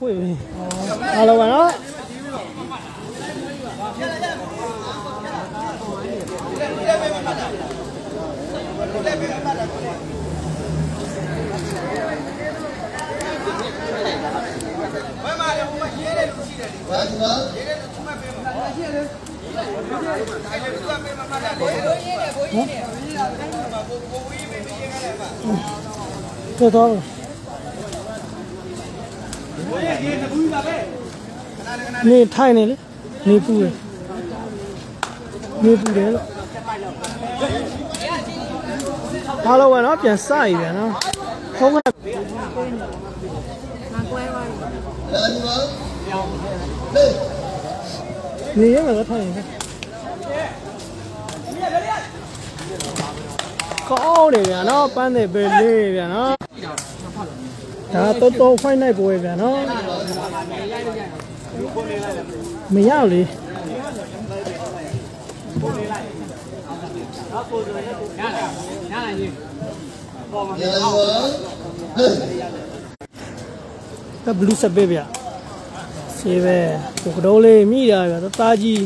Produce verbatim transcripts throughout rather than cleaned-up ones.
ပွေပြီအားလုံးပါနော်တော်တော်နေထိုင်နေလေနေပူတယ်နေပူတယ်လို့ဘာလို့လဲနော်ပြန်စရပြန်နော်ဖုန်းကနေရမှာထိုင်နေကောင်းတယ်ဗျာနော်ပန်းတယ်ပဲလေးဗျာနော်ဒါတော့တော့ဖိုင်နိုင်ပွဲဗျာနော်မရလေကဘလူးစပယ်ဗျာဆေးပဲကိုကတော့လေးမိရဗျာတာကြီး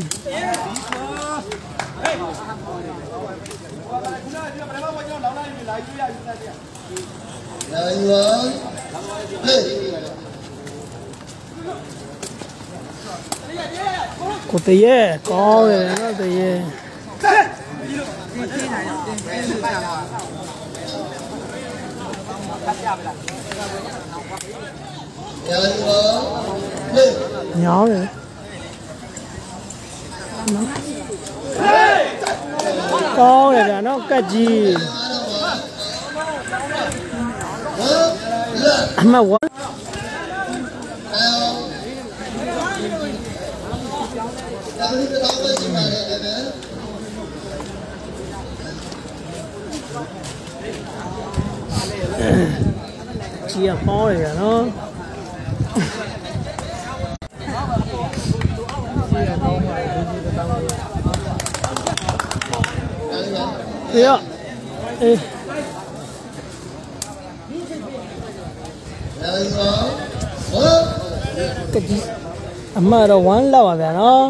ကိုတရေကောင်းတယ်နော်တရေညောင်းတယ်ကောင်းတယ်ဗျာနော်ကတ်ကြီးအမဝါကြီးအပေါင်းရယ်နော်အေးအေးကကြီးအမတော့ဝမ်းလောက်ပါဗျာနော်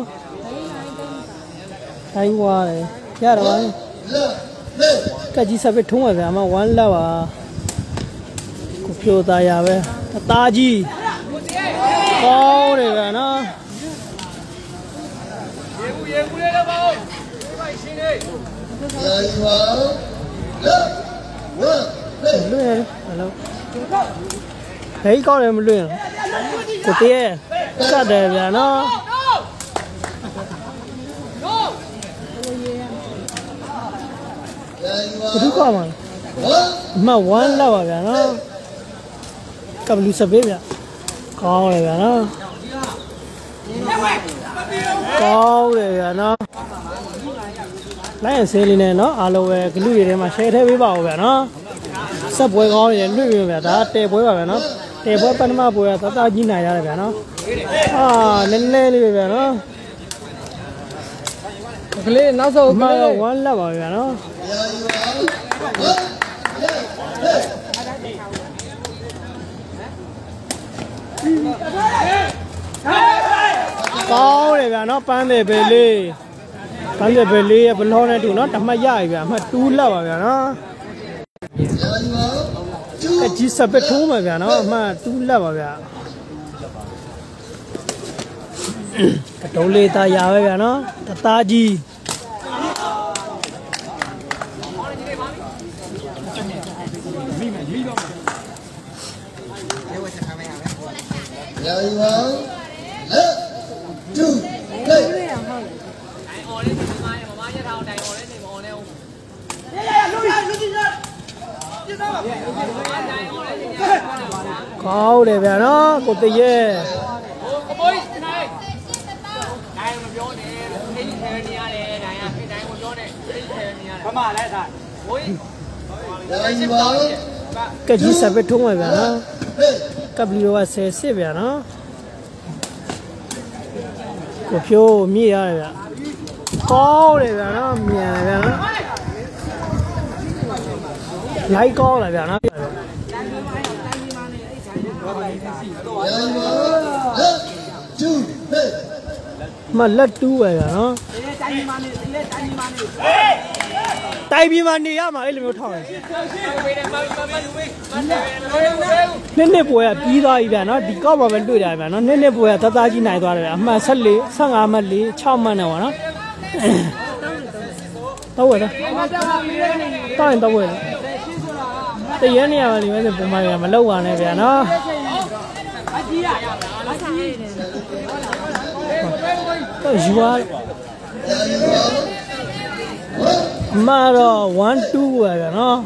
တိုင်းွားတယ်ရတော့ပါကကြီးစပစ်ထုံးပါဗျာအမဝမ်းလောက်ပါကိုဖြိုသားရပဲအသားကြီးကောင်းတယ်ဗျာနော်ရေဘူးရေဘူးလေးတော့ပေါ့ဒီပိုင်ရှင်းလေးရေပါလက်ဝတ်လွယ်ဟယ်လိုဟေးကောင်းတယ်မလွယ်ကိုတည်းကတ်တယ်ဗျာနော်ဘယ်သူကမှမဝမ်းလောက်ပါဗျာနော်ကဘလူးစပယ်ဗျာကောင်းတယ်ဗျာနော်ကောင်းတယ်ဗျာနော်လိုက်ရင်ဆေးလေးနဲ့နော်အားလုံးပဲဂလူတွေထဲမှာ share ထည့်ပေးပါဦးဗျာနော်စက်ပွဲကောင်းနေလွှင့်ပြီးဗျာဒါတဲပွဲပါဗျာနော်တဲပွဲပထမပွဲကတတကြီးနိုင်ရတယ်ဗျာနော်အာနည်းနည်းလေးပဲဗျာနော်ကလေးနောက်ဆုံးကဝမ်းလက်ပါဗျာနော်ကောင်းတယ်ဗျာနော်ပန်းတယ်ပဲလေးပန်းတယ်ပဲလေးဘလောနဲ့တူနော်တမတ်ရပြီဗျာအမှတူးလက်ပါဗျာနော်အကြီးစပက်ထိုးမှာဗျာနော်အမှတူးလက်ပါဗျာကတုံးလေးသားရပဲဗျာနော်တသားကြီးရာယူပါလက်တူလေးတိုင်အော်လေးဒီမှာမမရထားအောင်တိုင်အော်လေးနေမအော်နဲ့ဦးရရရလို့ရလို့ကြည့်ရပြစ်သားပါတိုင်အော်လေးနေကောင်းတယ်ဗျာနော်ကိုတရေဟိုကမွေးနိုင်တိုင်မပြောနဲ့အိတ်ထဲနေရတယ်တိုင်ရတိုင်ကိုပြောနဲ့အိတ်ထဲနေရတယ်ဘာမှလည်းထားဝိုးရာယူပါကကြီးစပစ်ထုံးပါဗျာနော်ကပ်လီရောကဆယ်စစ်ဗျာနော်ကိုဖြိုးမြည်ရတယ်ဗျာကောင်းတယ်ဗျာနော်မြန်တယ်ဗျာနော်လိုက်ကောင်းလာဗျာနော် mà lật tu vậy à nó tay bị mà nè mà ấy là một thằng nên nên bùi à bí đó vậy nó đi có mà vẫn đuổi lại vậy nó nên nên bùi à tao chỉ này thôi rồi mà sát lý sang à mà lý chao mà nào nó tao vậy đó tao anh tao vậy tự nhiên này mà đi mấy cái bùi mà mà lâu vào này vậy nó tao dùa mà rồi one two vậy nó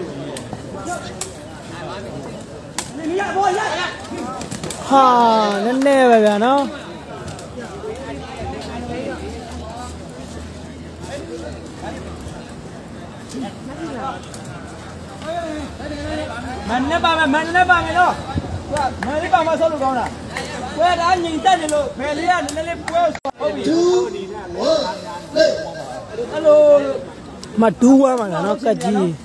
ha nên nè vậy nó mình nó ba mình nó ba mình đó mình nó ba mà sao được không nè quay đã nhìn tên đi luôn về liền nên lên quay hello mà đua mà nó cái gì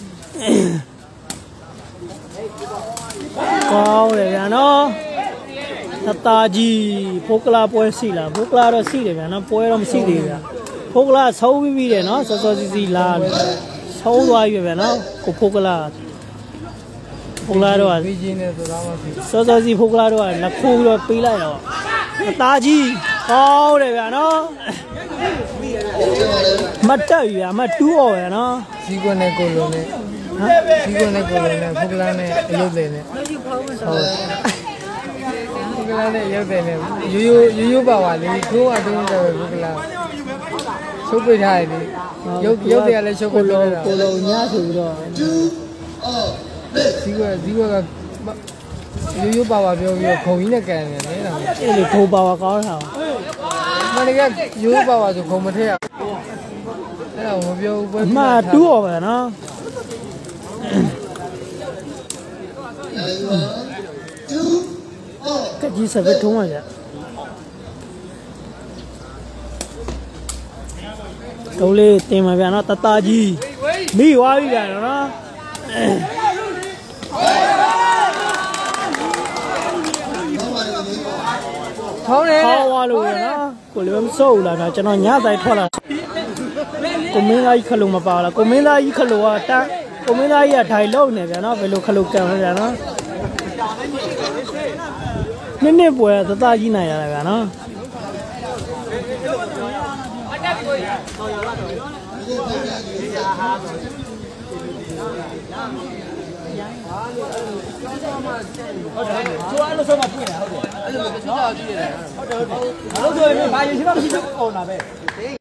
cao đấy nó ta gì phúc la bôi xì là phúc la đó xì đấy nó bôi nó xì đấy phúc la xấu bí bí đấy nó sao sao gì là xấu rồi vậy nó của phúc la phúc la đó sao sao gì phúc la đó là khu rồi pi lại rồi ta gì cao đấy vậy nó mất trời à mất đua vậy nó chỉ còn này cô luôn này chỉ còn này cô luôn này phúc la này yêu đây này phúc la này yêu đây này yêu yêu yêu bảo à đi cô à đúng rồi phúc la số bảy hai đi yêu yêu đây là số cô luôn cô luôn nhá thử rồi chỉ còn chỉ còn yêu yêu bảo à yêu yêu không ý này cái này này cái này cô bảo à có hả mà cái yêu bảo à thì không mất thế à mà đua vậy nó cái gì sẽ phải thúng rồi vậy câu lê tìm mà vậy nó ta ta gì mi quá vậy nó khó này khó quá luôn nó của liêm sâu là nó cho nó nhá tay thôi là cô mình ai khâu mà bảo là cô mình ai khâu à ta cô mình ai à thay lâu này vậy nó về lúc khâu kẹo này nó nên nên bùi tao ta gì này là vậy nó chú ăn lúc sao mà bùi này lúc rồi mình phải gì đó thì ổn là về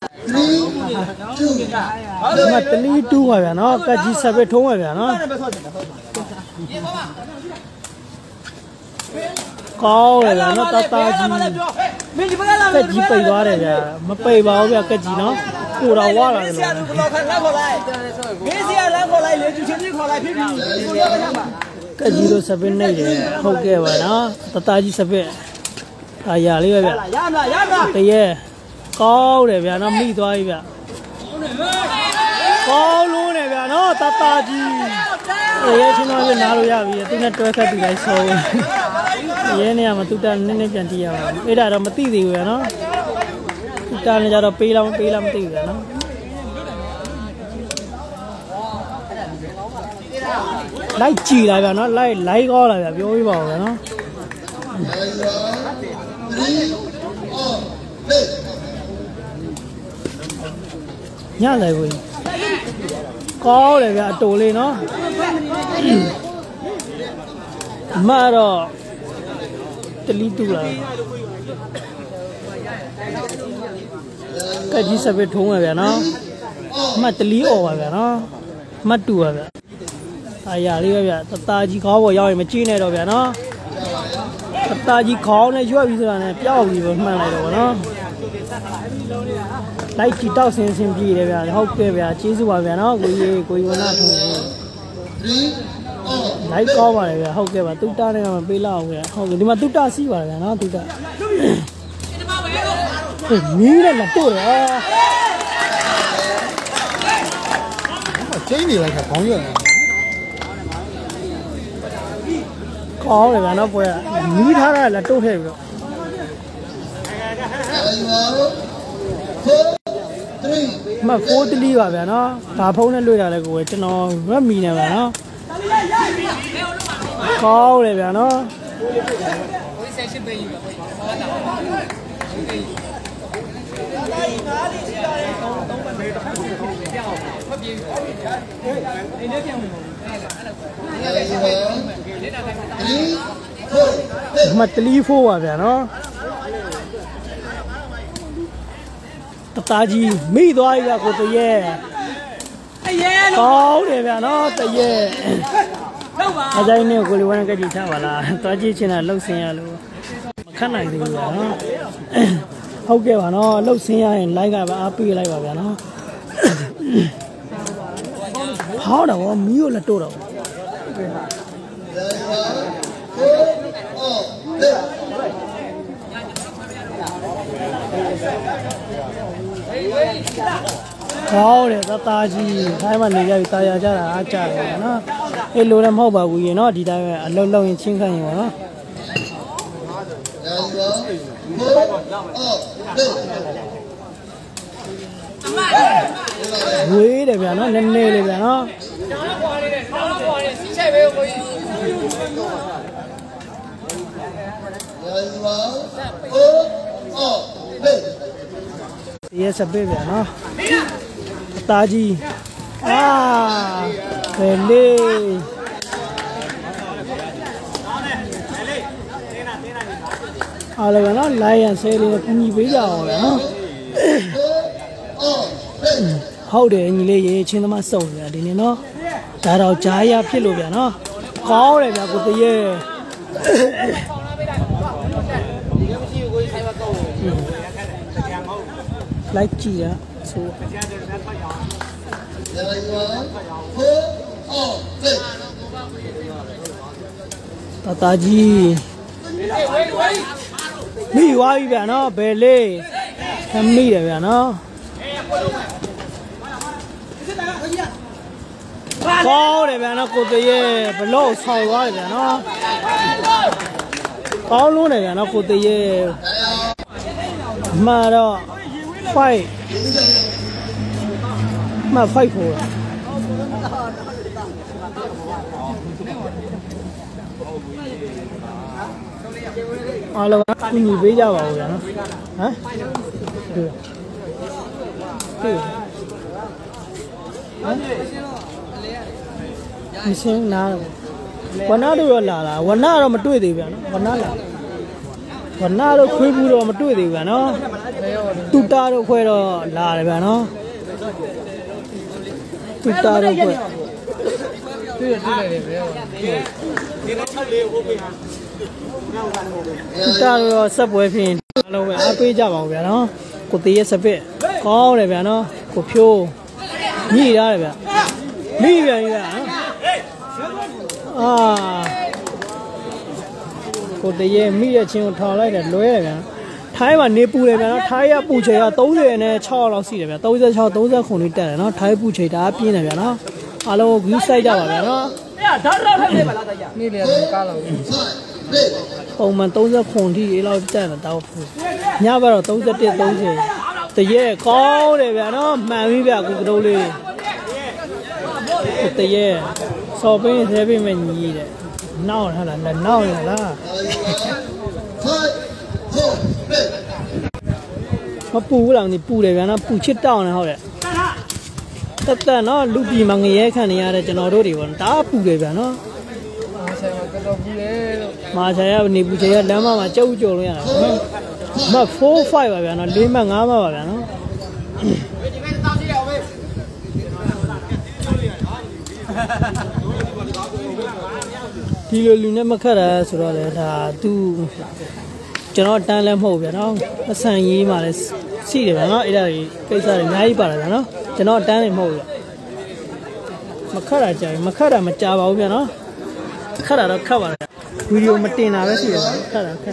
mà tali tu rồi nó cái gì sao biết thốn rồi nó cao rồi nó ta ta gì cái gì bay qua đây kìa mà bay vào kìa cái gì nó cù đầu quá rồi cái gì đó sao biết này đấy không kêu vậy nó ta ta gì sao biết à giờ lấy vậy cái gì cao đấy vậy nó mi toai vậy cao luôn này vậy nó ta ta gì cái chúng nó bên nào rồi vậy tôi nói tôi cái gì lại sâu cái này mà tôi ta nên nên chẳng chịu cái đó là một tí gì vậy nó tôi ta nên cho nó pi lắm pi lắm tí vậy nó lấy chỉ lại vậy nó lấy lấy go lại vậy vui vào vậy nó nhá lại vui có lại vậy tổ lên nó mà rồi tali tu là cái gì sao biết thốn rồi vậy nó mà tali ổ vậy nó mà tu vậy ai giờ đi vậy ta chỉ khó vào rồi mà chi này rồi vậy nó ta chỉ khó này chúa bây giờ này béo gì mà này rồi nó lấy chỉ tao xem xem gì đấy vậy học cái vậy chỉ số vậy nó cái gì cái gì nó thôi lấy có mà này học cái vậy tụt ta này mà bị lao vậy học cái mà tụt ta xí vậy nó tụt ta mí này là tôi đấy cái gì lại cả có nhiều có này nó phải mí tháo ra là tôi hiểu rồi မှတ်four threeပါဗျာနော်ဒါဖုန်းနဲ့လွှတ်တာလဲကိုယ်ကျွန်တော်မမီနေပါနော်ကောင်းတယ်ဗျာနော်မှတ်three fourပါဗျာနော်တသားကြီးမိသွားပြီကကိုတရေကောင်းတယ်ဗျာနော်တရေအကြိုင်းနဲ့ကိုလေးဝမ်းကကြည့်ချပါလားသွားကြည့်ချင်တာလှုပ်ဆင်းရလို့မခတ်နိုင်သေးဘူးဗျာနော်ဟုတ်ကဲ့ပါနော်လှုပ်ဆင်းရရင် like ကပါအားပေးလိုက်ပါဗျာနော်ဟောတော့မီးကိုလက်တော့တော့ဟောတယ်တသားကြီးခိုင်းမှနေရပြီတာယာကြတာအားကြတယ်နော်အေးလိုလည်းမဟုတ်ပါဘူးရင်နော်ဒီတိုင်းပဲအလုံးလုံးရင်ချင်းခိုင်းရင်ပါနော်ဝေးတယ်ဗျာနော်နည်းနည်းလေးဗျာနော်ဒီရစပေးဗျာနော်အသားကြီးအာဘယ်လေးအားလည်းနော်လိုင်းရဆဲလေးကိုညီပေးကြအောင်ဗျာနော်ဟုတ်တယ်ညီလေးရေချင်းသမားစုံဗျာဒီနေ့နော်ဒါတော့ဂျားရဖြစ်လို့ဗျာနော်ကောင်းတယ်ဗျာကိုတရေလိုက်ကြည့်ရဆိုတတကြီးမိဝါပြီဗျာနော်ဘယ်လေးမိတယ်ဗျာနော်ကောင်းတယ်ဗျာနော်ကိုတရေဘလို့ဆော်သွားတယ်ဗျာနော်ကောင်းလုံးတယ်ဗျာနော်ကိုတရေမှာတော့five မှာfiveဖို့အားလုံးကညီပေးကြပါဦးဗျာနော်ဟမ်ဒီဒီမရှင်းနားဝနာတို့ရောလာလားဝနာတော့မတွေ့သေးဗျာနော်ဝနာလာဝနာတို့ခွေးဘူးတော့မတွေ့သေးဘူးဗျာနော်တူတာတို့ခွဲတော့လာတယ်ဗျာနော်တူတာတို့ခွဲတွေ့တွေ့တယ်ဗျာဒီနေ့ချက်လေးဟုတ်ပြီတူတာတို့ဆက်ပွဲဖြင့်အားလုံးပဲအားပေးကြပါဦးဗျာနော်ကိုသေးရဲ့စပစ်ကောင်းတယ်ဗျာနော်ကိုဖြိုးညှိရတယ်ဗျာမိပြန်ပြီဗျာအာကိုတရေမိရဲ့ချင်းကိုထောင်လိုက်တယ်လွဲတယ်ဗျာထိုင်းမှာနေပူတယ်ဗျာနော်ထိုင်းရပူချေကthirtyနဲ့sixလောက်ရှိတယ်ဗျာthirty-six thirty-nineလေးတက်တယ်နော်ထိုင်းပူချေဒါပြင်းတယ်ဗျာနော်အားလုံးဂူးဆိုင်ကြပါဗျာနော်ဓာတ်တော့ထည့်ပါလားတရားနေလေကားလောက်ပုံမှန်thirty-nineထိလေးလောက်တက်တယ်တော့ညဘက်တော့thirty-one thirtyတရေကောင်းတယ်ဗျာနော်မှန်ပြီဗျာကိုကတိုးလေးတရေစော်ပင်းသေးပြီမညီတဲ့နောက်ဟလားနောက်ရလားမပူဘူးလားဒီပူတယ်ဗျာနော်ပူချစ်တောင်းနေဟုတ်တယ်တက်တက်နော်လူပြည်မှာငရဲခံနေရတဲ့ကျွန်တော်တို့တွေပေါ့ဒါပူတယ်ဗျာနော်မာဆိုင်မှာကတော့ပူတယ်လို့မာဆိုင်ကနေပူချေရလမ်းမမှာကြောက်ကြော်လို့ရတာမfour fiveပါဗျာနော်၄မှတ်၅မှတ်ပါဗျာနော်ဒီလိုလူနဲ့မခက်တာဆိုတော့လေဒါသူကျွန်တော်တန်းလည်းမဟုတ်ဗျာနော်အဆန်ရေးမှလည်းရှိတယ်ဗျာနော်အဲ့ဒါကြီးကိစ္စတွေအများကြီးပါတယ်ဗျာနော်ကျွန်တော်တန်းလည်းမဟုတ်ဘူးမခက်တာကြာမခက်တာမကြာပါဘူးဗျာနော်ခက်တာတော့ခက်ပါလားဗီဒီယိုမတင်တာပဲရှိတယ်ခက်တာခက်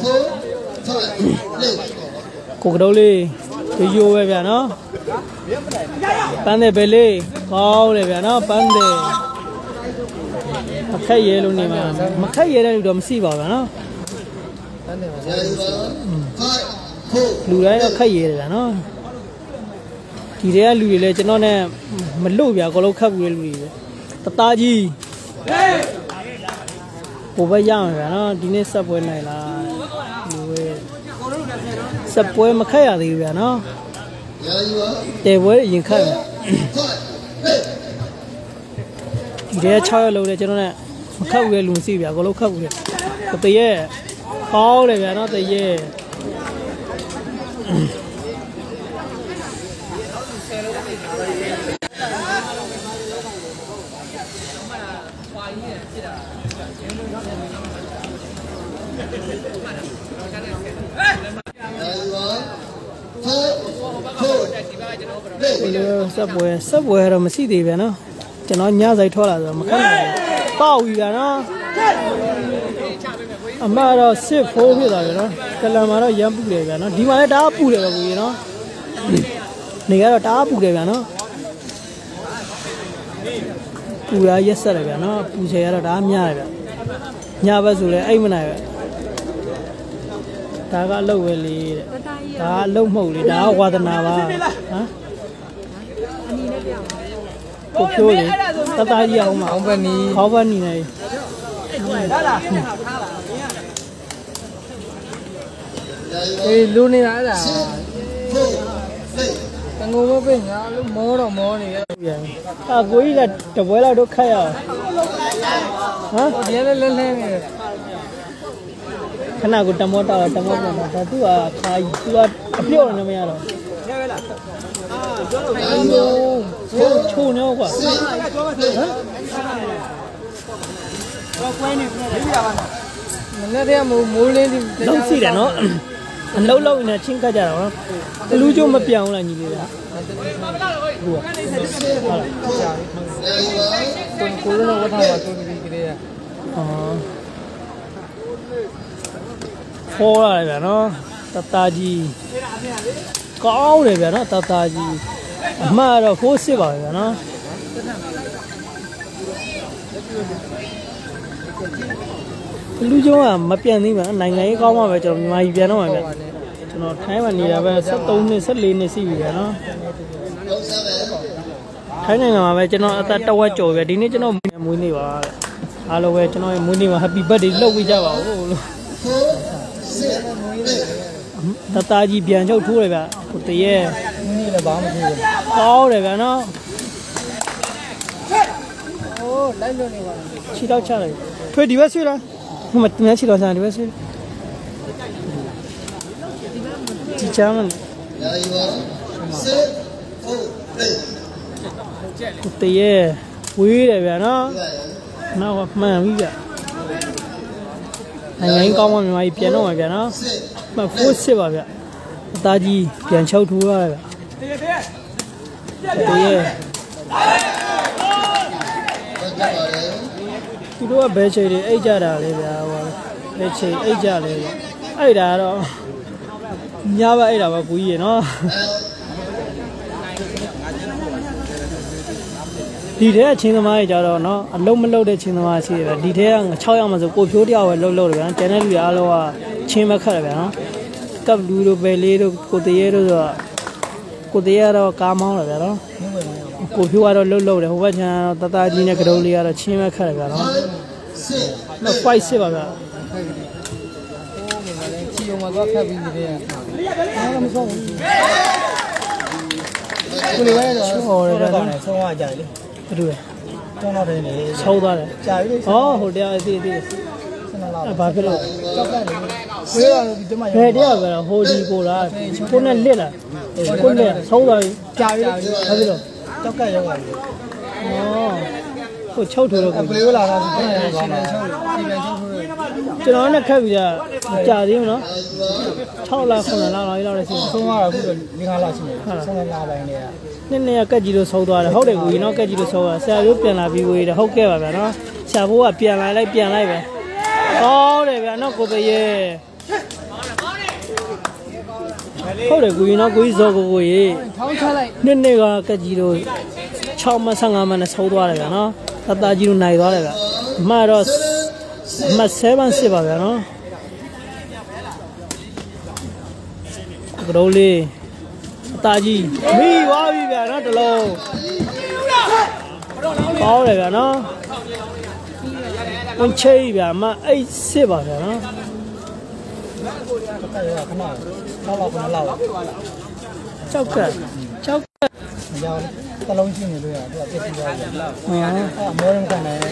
ကိုကတော်လေးဒီယိုပဲဗျာနော်ပန်းတယ်ပဲလေးကောင်းတယ်ဗျာနော်ပန်းတယ်မခက်ရဲလို့နေမှာမခက်ရဲတဲ့လူတော့မရှိပါဘူးနော်လူတိုင်းတော့ခက်ရဲတယ်ဗျာနော်ဒီတွေကလူတွေလည်းကျွန်တော်နဲ့မလို့ဗျာအကုန်လုံးခတ်ပြီးလူတွေပဲတသားကြီးဟိုဘက်ရအောင်ဗျာနော်ဒီနေ့ဆက်ပွဲနိုင်လားလူပဲဆက်ပွဲမခက်ရသေးဘူးဗျာနော်တဲပွဲအရင်ခတ်ဒီတွေက၆ရက်လုံးလေကျွန်တော်နဲ့မခတ်ဘူးလေလူမရှိဗျာအကုန်လုံးခတ်ဘူးလေတရေဟောတယ်ဗျာနော်တရေဆက်ပွဲဆက်ပွဲတော့မရှိသေးဗျာနော်ကျွန်တော်ညဆိုင်ထွက်လာဆိုတော့မခက်နိုင်ဘူးပေါ့ပြီဗျာနော်အမတော့စစ်ဖိုးဖြစ်သွားပြီနော်ကလန်မှာတော့ရမ်းပူတယ်ဗျာနော်ဒီမှာလည်းတအားပူတယ်ပဲကိုကြီးနော်နေကတော့တအားပူတယ်ဗျာနော်ပူရရက်ဆက်တယ်ဗျာနော်ပူချေရတော့တအားများတယ်ဗျညဘက်ဆိုလဲအိတ်မနိုင်ပဲဒါကအလုပ်ပဲလေတဲ့ဒါကအလုပ်မဟုတ်လေဒါကဝါသနာပါဟမ်ကိုဖြိုးလေတသားကြီးအောင်မအောင်ပဲနီဟောပဲနီနေလာလာအေးလူနေတာအဲ့ဒါတငုံမပင်ညာလို့မောတော့မောနေရပြန်အာကိုကြီးကတပွဲလောက်တော့ခတ်ရအောင်ဟမ်ဒီလည်းလဲလဲနေခဏကိုတမောတာတမောတာဒါသူကခါကြီးသူကအပြော့နေမရတော့အာပြောတော့ချိုးနေကွာဟမ်တော့ကွဲနေပြီပြရပါမယ်မနေ့တည်းမိုးမိုးလင်းဒီလုံးစီတယ်နော်အလုံးလုံးနဲ့ချင်းကကြတာနော်လူကျုံမပြောင်းလားညီလေးကဟုတ်ဟုတ်ကိုကိုရောဝတ်ထားပါဆိုပြီးကြည့်ရအော်ခေါ်ရတယ်ဗျာနော်တသားကြီးကောင်းတယ်ဗျာနော်တသားကြီးအမှန်တော့ဖိုးစစ်ပါဗျာနော်လူကျုံကမပြတ်သေးပါနိုင်ငံရေးကောင်းမှပဲကျွန်တော်မြန်မာပြည်ပြန်တော့မှာဗျကျွန်တော်ထိုင်းမှာနေတာပဲ၁၃နှစ်၁၄နှစ်ရှိပြီဗျာနော်ထိုင်းနိုင်ငံမှာပဲကျွန်တော်အသက်တဝက်ကျော်ပဲဒီနေ့ကျွန်တော်မွေးနေ့ပါအားလုံးပဲကျွန်တော်ရဲ့မွေးနေ့မှာ Happy Birthday လုပ်ပေးကြပါဦးလို့တသားကြီးပြန်ချုပ်ထိုးတယ်ဗျဟိုတရေမွေးနေ့လည်းဘာမှမထိုးဘူးကောင်းတယ်ဗျာနော်โอ้လိုက်လို့နေပါခြေတော့ချလိုက်ထွေးဒီဘက်ဆွေးလားဟိုမှာတန်းချီတော့စားဒီဘက်ဆွေးဒီချမ်းလာယူပါစစ်ဟုတ်တယ်တရေဝေးတယ်ဗျာနော်နောက်မှန်ပြီဗျနိုင်ငံရေးကောင်းမှမြန်မာပြည်ပြန်တော့မှာဗျာနော်မှဖိုးစစ်ပါဗျအသားကြီးပြန်ချုပ်ထိုးရတယ်ဗျတရေသူတို့ကဘယ်ချိန်တွေအိတ်ကြတာလဲဗျာဟိုဘယ်ချိန်အိတ်ကြလဲအဲ့ဒါကတော့ညဘက်အိတ်တာပါကိုကြီးရေနော်ဒီထဲကချင်းသမားတွေကြတော့နော်အလုံးမလုံးတဲ့ချင်းသမားရှိတယ်ဗျာဒီထဲက၆ယောက်မှဆိုကိုဖြိုးတယောက်ပဲလှုပ်လှုပ်တယ်ဗျာကျန်တဲ့လူတွေအားလုံးကချင်းမခတ်တယ်ဗျာနော်ကပ်လူတို့ပဲလေးတို့ကိုတရေတို့ဆိုတော့ကိုတရေကတော့ကားမောင်းတယ်ဗျာနော်ကိုဖြိုးကတော့လှုပ်လှုပ်တယ်ဟိုဘက်ကျန်တသားကြီးနဲ့ကတုံးလေးကတော့ချင်းမခတ်တယ်ဗျာနော်နော်ဖိုက်စစ်ပါဗျာချီအောင်မှာသွားခတ်ပြီးနေတယ်အားမဆုံးဘူးကိုလေးပဲတော့ဟောတယ်ဗျာနော်ဆုံးသွားကြတယ်လေဘယ်လိုလဲကျောင်းတော့တယ်နေဆုံးသွားတယ်ကြာပြီဟောဟိုတရားအသေးသေးအဲ့ဘာဖြစ်လို့ကြောက်တယ်လေဝေးတော့ဒီမှာဘယ်တရားပဲဟိုဒီကိုလားကိုနဲ့လစ်လာကိုနဲ့ဆုံးသွားပြီကြာပြီဘာဖြစ်လို့ကြောက်ကရောက်လာပြီဩကိုချုပ်ထိုးတော့ကိုလေးလာတာဒီမှာရောက်သွားတာဒီပြန်ချုပ်ထိုးကျွန်တော်နဲ့ခက်ပြီကြာကြာသေးမနော်၆လ9လလောက်လောက်လည်းရှိဆုံးသွားတာအခု၄၅လရှိနေဆုံးလပိုင်းတွေကနှစ်နှစ်ကက်ကြီးလို့ဆုံးသွားတယ်ဟုတ်တယ်ကိုကြီးနော်ကက်ကြီးလို့ဆုံးသွားဆရာရိုးပြန်လာပြီးကိုကြီးတယ်ဟုတ်ကဲ့ပါဗျာနော်ဆရာဘိုးကပြန်လာလိုက်ပြန်လိုက်ပဲဟုတ်တယ်ဗျာနော်ကိုတရေဟုတ်တယ်ကိုကြီးနော်ကိုကြီးဇော်ကိုကိုကြီးထောင်းချလိုက်နှစ်နှစ်ကကက်ကြီးလို့၆မှတ်၁၅မှတ်နဲ့ဆုံးသွားတယ်ဗျာနော်တသားကြီးလို့နိုင်သွားတယ်ဗျာအမှတော့အမှ7စစ်ပါဗျာနော်ကတော်လေးတာကြီးမိသွားပြီဗျာနော်တလုံးကောင်းတယ်ဗျာနော်ဝင်ချိဗျာမအိတ်စစ်ပါဗျာနော်ကြောက်ကကြောက်ကရောတလုံးရှိနေလို့ရသူကပြည့်စုံသွားတယ်ဟုတ်အမောရမ်းခံတယ်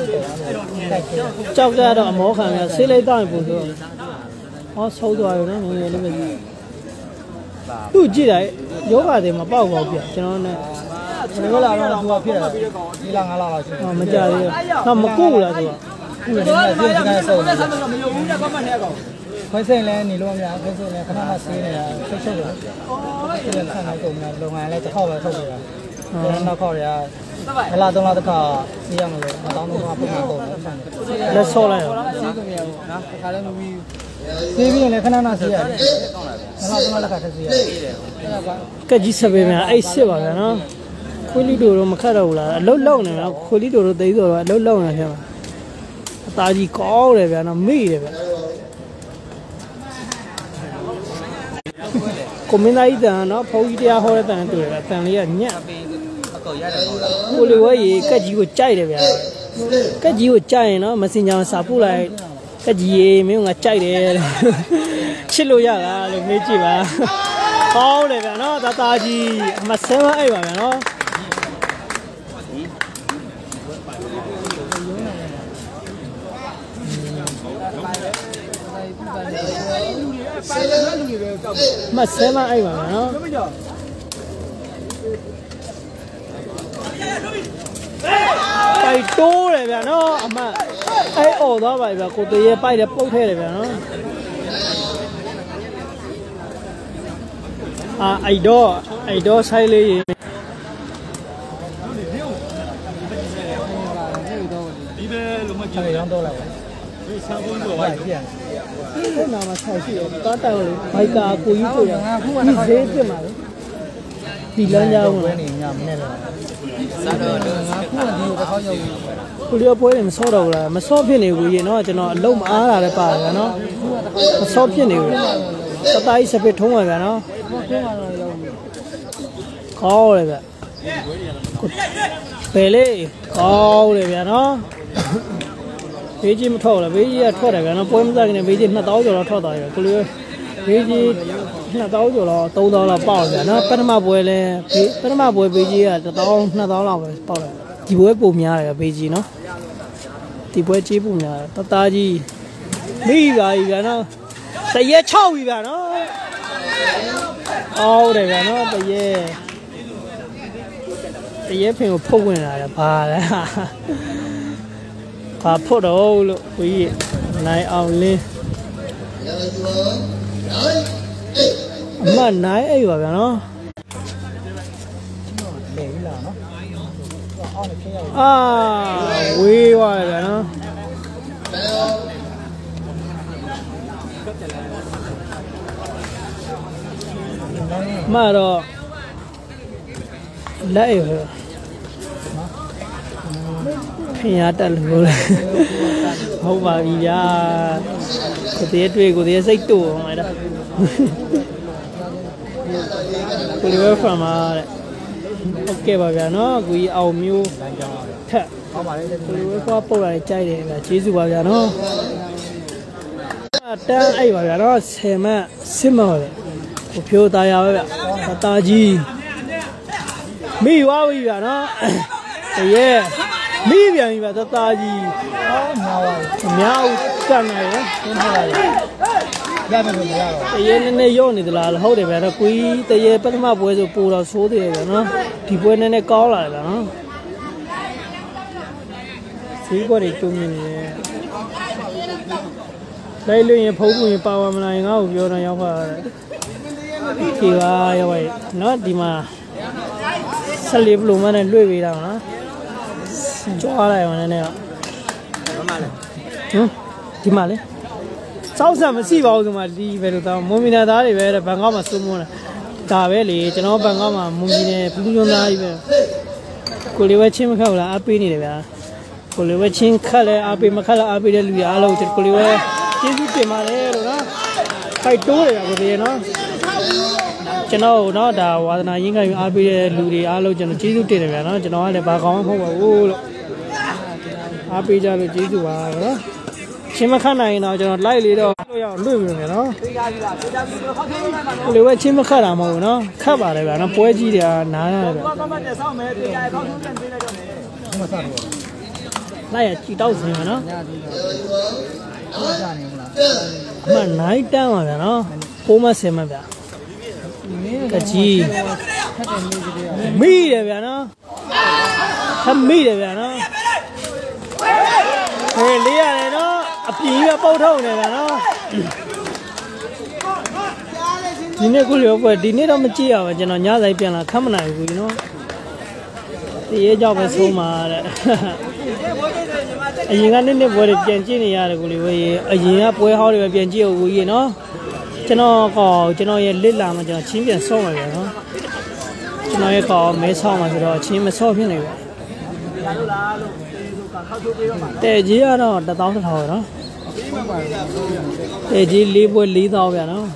ကြောက်ကြတော့အမောခံရဆေးလိုက်တောင်းပို့ဆိုဟောဆုံးသွားရောနော်ငယ်ငယ်လေးပဲသူ့ကြည့်လိုက်ယောဂတွေမပေါက်ပါဘူးပြကျွန်တော်နဲ့ဘယ်လိုလာတော့သူကဖြစ်တယ်ဒီလာငါးလာလောက်ရှိဟောမကြသေးဘူးတော့မကုလားသူကခုလည်းဒီစကားဆုံးတယ်မယုံဘူးနဲ့ဘာမှနဲ့ကောင်ခွဲစိန်လဲနေလို့များခွဲစိန်လဲခဏမှဆေးနေတာဆက်ချက်တယ်ဒီကခဏကုန်များလုံငန်းလဲတစ်ခေါက်ပဲထုတ်နေတာဒါနောက်ခေါက်ရမလာတော့တစ်ခါဆေးရမလို့မတောင်းတော့ပုံမှန်ကုန်တယ်လက်ဆော့လိုက်ရောဆေးကုန်ရဘူးနော်တစ်ခါလည်းမပြီးဆေးပြီးရင်လည်းခဏမှဆေးရတယ်မလာတော့လက်ခါတစ်ဆေးရတယ်ကက်ကြီးစပယ်များအိတ်စစ်ပါဗျာနော်ခွေးလီတို့တော့မခတ်တော့ဘူးလားအလုတ်လောက်နေမှာခွေးလီတို့တော့သိဆိုတော့အလုတ်လောက်နေဖြစ်မှာအသားကြီးကောင်းတယ်ဗျာနော်မိတယ်ဗျာကိုမင်းသားကြီးတန်နော်ဖုန်းကြီးတရားဟောတဲ့တန်တွေ့တယ်တန်လေးကညက်ကိုလေးဝဲရေကက်ကြီးကိုကြိုက်တယ်ဗျာကက်ကြီးကိုကြိုက်ရင်နော်မစင်ကြောင်စာပို့လိုက်ကက်ကြီးရေမင်းကကြိုက်တယ်ချစ်လို့ရလားလို့မေးကြည့်ပါကောင်းတယ်ဗျာနော်သားသားကြီးအမဆဲမအဲ့ပါဗျာနော်မဆဲမအဲ့ပါနော်ပိုက်တိုးတယ်ဗျာနော်အမအဲ့អော်သွားပါဗျာကိုတရေပိုက်တယ်ပုတ်ထဲတယ်ဗျာနော်အာအဲ့တော့အဲ့တော့ဆိုင်လေးဒီပဲလုံးမချေရောင်းတော့လာပါဒီစားဖို့တော့ပါပြန်အဲ့နာမှာဆိုင်ရှိတယ်တားတိုင်လေးဘိုက်ကာကိုကြီးကိုရဒီဈေးပြစ်မှာလေဒီလမ်းကြောင်းဝင်နေညမနဲ့တော့စားတော့ငါခုကဒီကိုတစ်ခေါက်ရောက်ပြီကိုလျောပွဲနေမစောတော့ဘူးလားမစောဖြစ်နေဘူးရေနော်ကျွန်တော်အလုံးမအားတာလည်းပါတယ်ဗျာနော်မစောဖြစ်နေဘူးတသားကြီးစပစ်ထုံးပါဗျာနော်ကောင်းတယ်ဗျဘယ်လေးကောင်းတယ်ဗျာနော်ဘေးကြီးမထောက်လားဘေးကြီးကထွက်တယ်ဗျာနော်ပွဲမစားခင်ဘေးကြီးနှစ်သောင်းကျော်တော့ထွက်သွားပြီကိုလေးဘေးကြီးနှစ်သောင်းကျော်တော့သုံးသောင်းလောက်ပေါက်ဗျာနော်ပထမပွဲလဲဘေးပထမပွဲဘေးကြီးကတစ်သောင်းနှစ်သောင်းလောက်ပဲပေါက်တယ်ဒီပွဲပုံများတယ်ဘေးကြီးနော်ဒီပွဲကြီးပုံများတယ်တသားကြီးမိပါပြီဗျာနော်တရေ၆ပြီဗျာနော်အော်တယ်ဗျာနော်တရေတရေဖင်ကိုဖုတ်ဝင်လာတယ်ဘာလဲဘာဖို့တော့လို့ကိုကြီးနိုင်အောင်လင်းအမနိုင်အဲ့ပါဗျာနော်လေလာနော်အော်နေခင်းရအာဝေးသွားတယ်ဗျာနော်မတော့လက်ရဖင်ရတက်လို့ဟုတ်ပါပြီဗျာကိုတည်းတွေ့ကိုတည်းစိတ်တူအောင်လိုက်တာကိုလေးပဲဖမ်းပါတဲ့ဟုတ်ကဲ့ပါဗျာနော်ကိုကြီးအောင်မျိုးထက်ဟုတ်ပါလေကိုလေးပဲဖွားပုတ်လာကြိုက်တယ်ဗျာကျေးဇူးပါဗျာနော်တန်းအဲ့ပါဗျာနော်ဆယ်မစစ်မော်လေကိုဖြိုးသားရပဲဗျာတာကြီးမိသွားပြီဗျာနော်တရေမိပြန်ပြီဗျာတသားကြီးဟောများပါအများဦးကတ်နိုင်ရယ်ဟုတ်ပါလားရမယ်လို့မရတော့တရေနည်းနည်းရော့နေသလားဟုတ်တယ်ဗျာနော်ကိုကြီးတရေပထမပွဲဆိုပိုတော့ဆိုးသေးတယ်ဗျာနော်ဒီပွဲနည်းနည်းကောင်းလာတယ်ဗျာနော်ဈေးကွက်တွေကျုံနေတယ်လိုက်လို့ရင်ဖုံးပွင့်ပါဝမလာရင်ငါ့ကိုပြောတော့ရောက်ပါဒီပါရောက်ပါနော်ဒီမှာဆက်လေးဘလုံးမနဲ့လွှဲပေးတာနော်ကြွားလိုက်အောင်နည်းနည်းတော့မမလဲဟမ်ဒီမှာလေစောက်ဆံမရှိပါဘူးဒီမှာဒီပဲလို့တောင်းမွန်မီနာသားတွေပဲဘန်ကောက်မှာစိုးမွန်းတာဒါပဲလေကျွန်တော်ဘန်ကောက်မှာမွန်မီနယ်ဘူးညွန်သားကြီးပဲကိုလေးဝဲချင်းမခတ်ဘူးလားအားပေးနေတယ်ဗျာကိုလေးဝဲချင်းခတ်လဲအားပေးမခတ်လဲအားပေးတဲ့လူတွေအားလုံးကိုလေးဝဲကျေးဇူးတင်ပါတယ်လို့နော်ဖိုက်တိုးတယ်ဗျာကိုသေးနော်ကျွန်တော်နော်ဒါဝါသနာရင်းခိုင်အားပေးတဲ့လူတွေအားလုံးကျွန်တော်ကျေးဇူးတင်တယ်ဗျာနော်ကျွန်တော်ကလည်းဘာကောင်းမှမဟုတ်ပါဘူးလို့အားပေးကြလို့ကျေးဇူးပါနော်ချင်းမခတ်နိုင်တော့ကျွန်တော်လိုက်လေတော့လို့ရအောင်လွှင့်ပြီမယ်နော်လေဝဲချင်းမခတ်တာမဟုတ်ဘူးနော်ခတ်ပါတယ်ဗျာနော်ပွဲကြီးတွေကနားရတယ်ဗျာလိုက်ရကြည်တောက်စင်းမယ်နော်အမှနိုင်တန်းပါဗျာနော်ပိုးမစင်မှာဗျာကကြီးမိတယ်ဗျာနော်ထမိတယ်ဗျာနော်ဟေးလေးရတယ်နော်အပြင်းရပုတ်ထုံးနေဗျာနော်ဒီနေ့ကိုလျောပွဲဒီနေ့တော့မကြည့်ရပါကျွန်တော်ညဆိုင်ပြန်လာခတ်မနိုင်ဘူးနော်ဒီရဲကြောက်ပဲဆုံးပါတဲ့အရင်ကနေ့နေ့ပွဲတွေပြန်ကြည့်နေရတယ်ကိုလေဝေးအရင်ကပွဲဟောင်းတွေပဲပြန်ကြည့်အောင်ကိုကြီးနော်ကျွန်တော်ကောကျွန်တော်ရဲ့လစ်လာမှကျွန်တော်ချင်းပြန်ဆော့မှာပဲနော်ကျွန်တော်ရဲ့ကောမဲဆော့မှာဆိုတော့ချင်းမဆော့ဖြစ်နေပဲတဲ့ကြီးကတော့တစ်သောင်းတစ်ထောင်နော်တဲ့ကြီးလေးပွဲလေးသောင်းဗျာနော်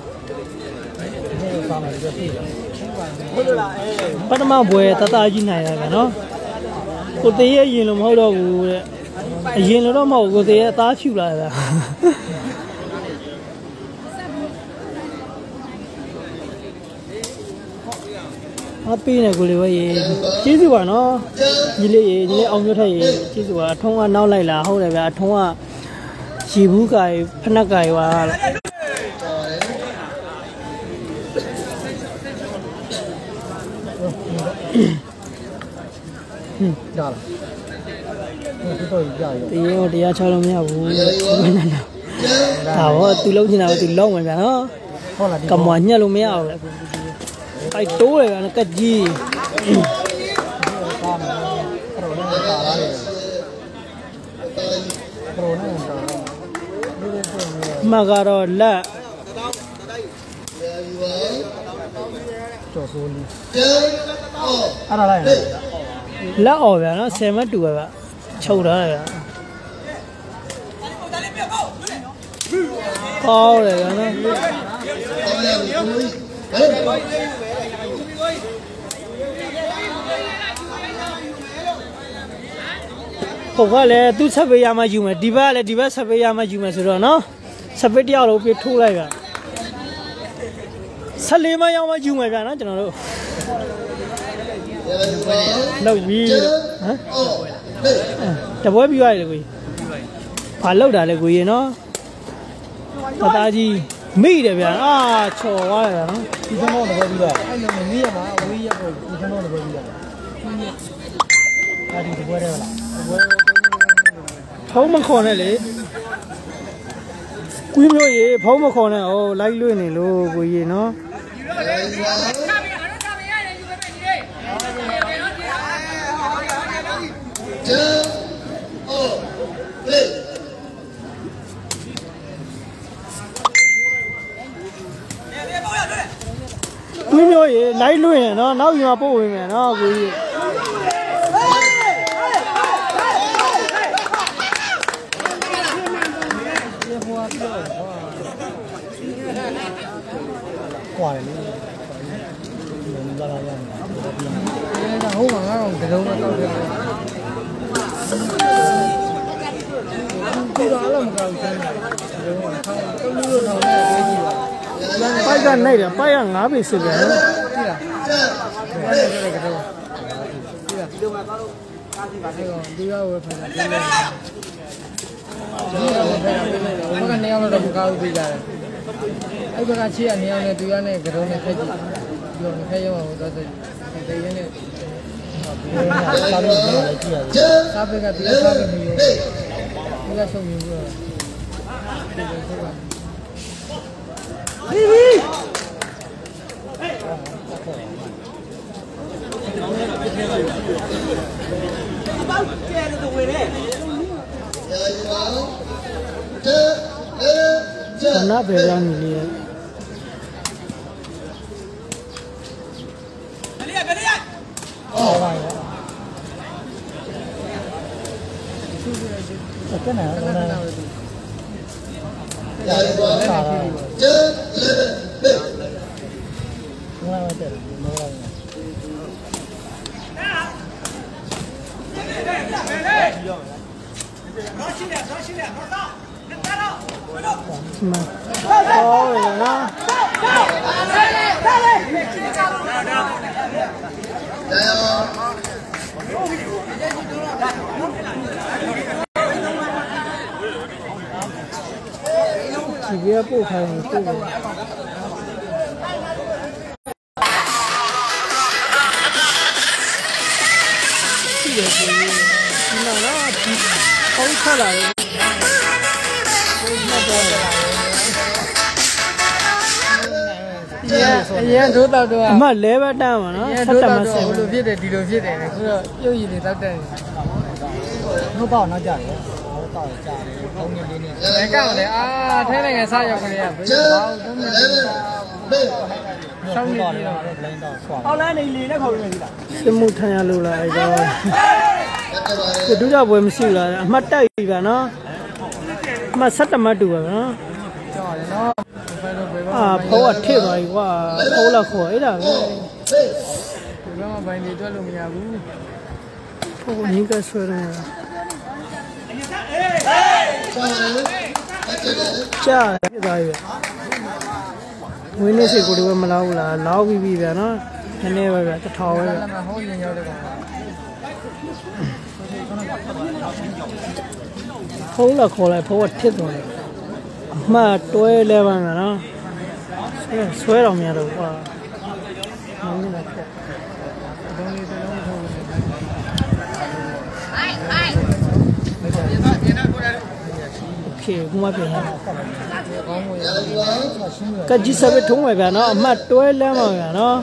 ပထမပွဲတတကြီးနိုင်ရဗျာနော်ကိုသေးရဲ့ရင်လို့မဟုတ်တော့ဘူးတဲ့အရင်လို့တော့မဟုတ်ကိုသေးရဲ့အသားဖြူလာဗျာအပင်းနဲ့ကိုလေးဝဲရေကျေးဇူးပါနော်ညီလေးရေညီလေးအောင်မြတ်ထက်ရေကျေးဇူးပါအထုံးကနောက်လိုက်လာဟုတ်တယ်ဗျာအထုံးကရီဘူးကာရီဖနက်ကာရီပါဟင်းဒါလားဒီတော့ကြာရောတရားချလို့မရဘူးဒါတော့သူလုံးချင်တာသူလုံးမယ်ဗျာနော်ဟုတ်လားကမွာညက်လို့မရဘူးအိုက်တိုးတယ်ဗျာကက်ကြီးမကတော့လက်ကျော်စိုးလီအဲ့ဒါလိုက်လက်အော်ဗျာနော်ဆယ်မတူပဲဗျချုပ်ထားတယ်ဗျာကောင်းတယ်ဗျာနော်ဟုတ်ကဲ့သူဆက်ပေးရမှယူမယ်ဒီဘက်ကလည်းဒီဘက်ဆက်ပေးရမှယူမယ်ဆိုတော့နော်ဆက်ပေးတယောက်လုံးပြထိုးလိုက်ဗျာဆက်လေးမရောက်မှယူမယ်ဗျာနော်ကျွန်တော်တို့လောက်ပြီးဟမ်တပွဲပြီးသွားပြီလေကိုကြီးဘာလောက်တာလဲကိုကြီးနော်တသားကြီးမိတယ်ဗျာအာချော်သွားတယ်ဗျာနော်ဒီသမောတပွဲပြီးသွားအဲ့လိုမီးရမှာဝေးရပေါ့ဒီသမောတပွဲပြီးသွားအဲ့ဒီတပွဲတယ်လားတပွဲဖုံးမခေါ်နဲ့လေကွေးမျိုးရေဖုံးမခေါ်နဲ့ဟိုလိုက်လွင့်နေလို့ကိုကြီးနော်ကွေးမျိုးရေလိုက်လွင့်ရနော်နောက်ယူမှာပို့ဝင်မယ်နော်ကိုကြီးကွာလေလာလာရမယ်ဒါဟုတ်မှာငါတော့တလုံးတော့တောက်တယ်ကိုတော့အလုံးမကောင်းဘူးပိုက်ကနိုင်တယ်ပိုက်ကငါးပေစစ်တယ်ဟုတ်လားဒီလိုမှာတော့ကားစီပါတော့ဒီရောဝယ်ဖန်တယ်ဘယ်ကနေအောင်တော့မကောင်းဘူးပြကြတယ်အဲ့ဘက်ကချီကနေအောင်နဲ့သူရနဲ့ကတုံးနဲ့ဖက်ကြည့်ပြီးတော့ဖက်ရောတော့တည်းရင်းနဲ့စားလို့လည်းကြည့်ရတယ်စားဘက်ကဒီစားဘက်မျိုးဒီကဆုံးမျိုးတော့ဒီလိုဆိုပါဟီဟီဘောက်ကျဲလို့ဝင်နေဆန္ဒပဲရနေလေဘယ်ရဘယ်ရအော်ပါရစကနာတော့နာရာပါကျဲလေဘယ် mà có rồi nó chỉ biết bộ hành bộ nó nó không sao là Iya, dua tahun dua. mà lẽ bắt đầu mà nó Iya, sắp dua tầm tahun mà dua. xem Ulu viết để đi đồ viết để này. Cứ yêu gì thì tao đây. Nó bảo nó trả. Nó bảo trả. Không nhìn đi nè. Cái cao này à, thế này ngày sao vậy cái này? Bây giờ bao cũng xong đi rồi. Ao lên này liền nó không gì cả. xem một thằng lưu lại rồi cái đứa nào vừa mới xíu là mắt tay và nó mà sắp tầm mà đủ rồi nó Trời nó à phẫu thuật thế rồi quá phẫu là khỏi là Nó mà bay đi tôi luôn nhà bố. phẫu những cái xoay rồi cha cái rồi nguyên sẽ có điều mà lao là lao bị bị vậy nó thế này vậy cái thao vậy Mà hối gì nhau được phẫu là khỏi lại phẫu thuật thế rồi mà tôi lên mà nó xoay lòng nhà rồi quá không như là ok cũng mà phải cái gì sao biết thúng vậy cả nó mà tôi lên mà cả nó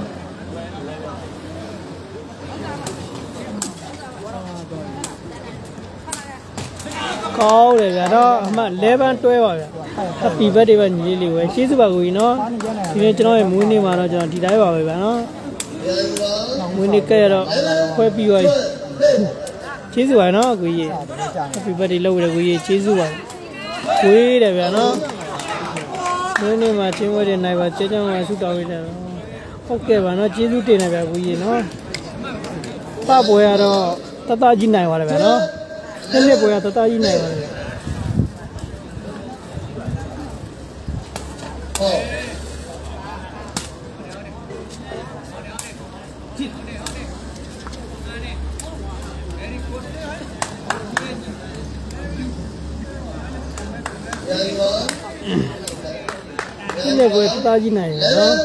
câu để cả nó mà lên ban tôi vào happy birthday bạn gì liu ấy chỉ số bao nhiêu nó thì nên cho nó muốn đi mà nó cho nó đi đái vào vậy bạn nó muốn đi cái đó khoe pi vậy chỉ số nó cái gì happy birthday lâu rồi cái gì chỉ số vậy quý để bạn nó nếu như mà trên ngoài này và trên trong ngoài sút đầu vậy ok bạn nó chỉ số tiền này cái gì nó ba bữa rồi ta ta gì này vào đây bạn nó thế này bữa ta ta gì này vào đây cái này của ta gì này đó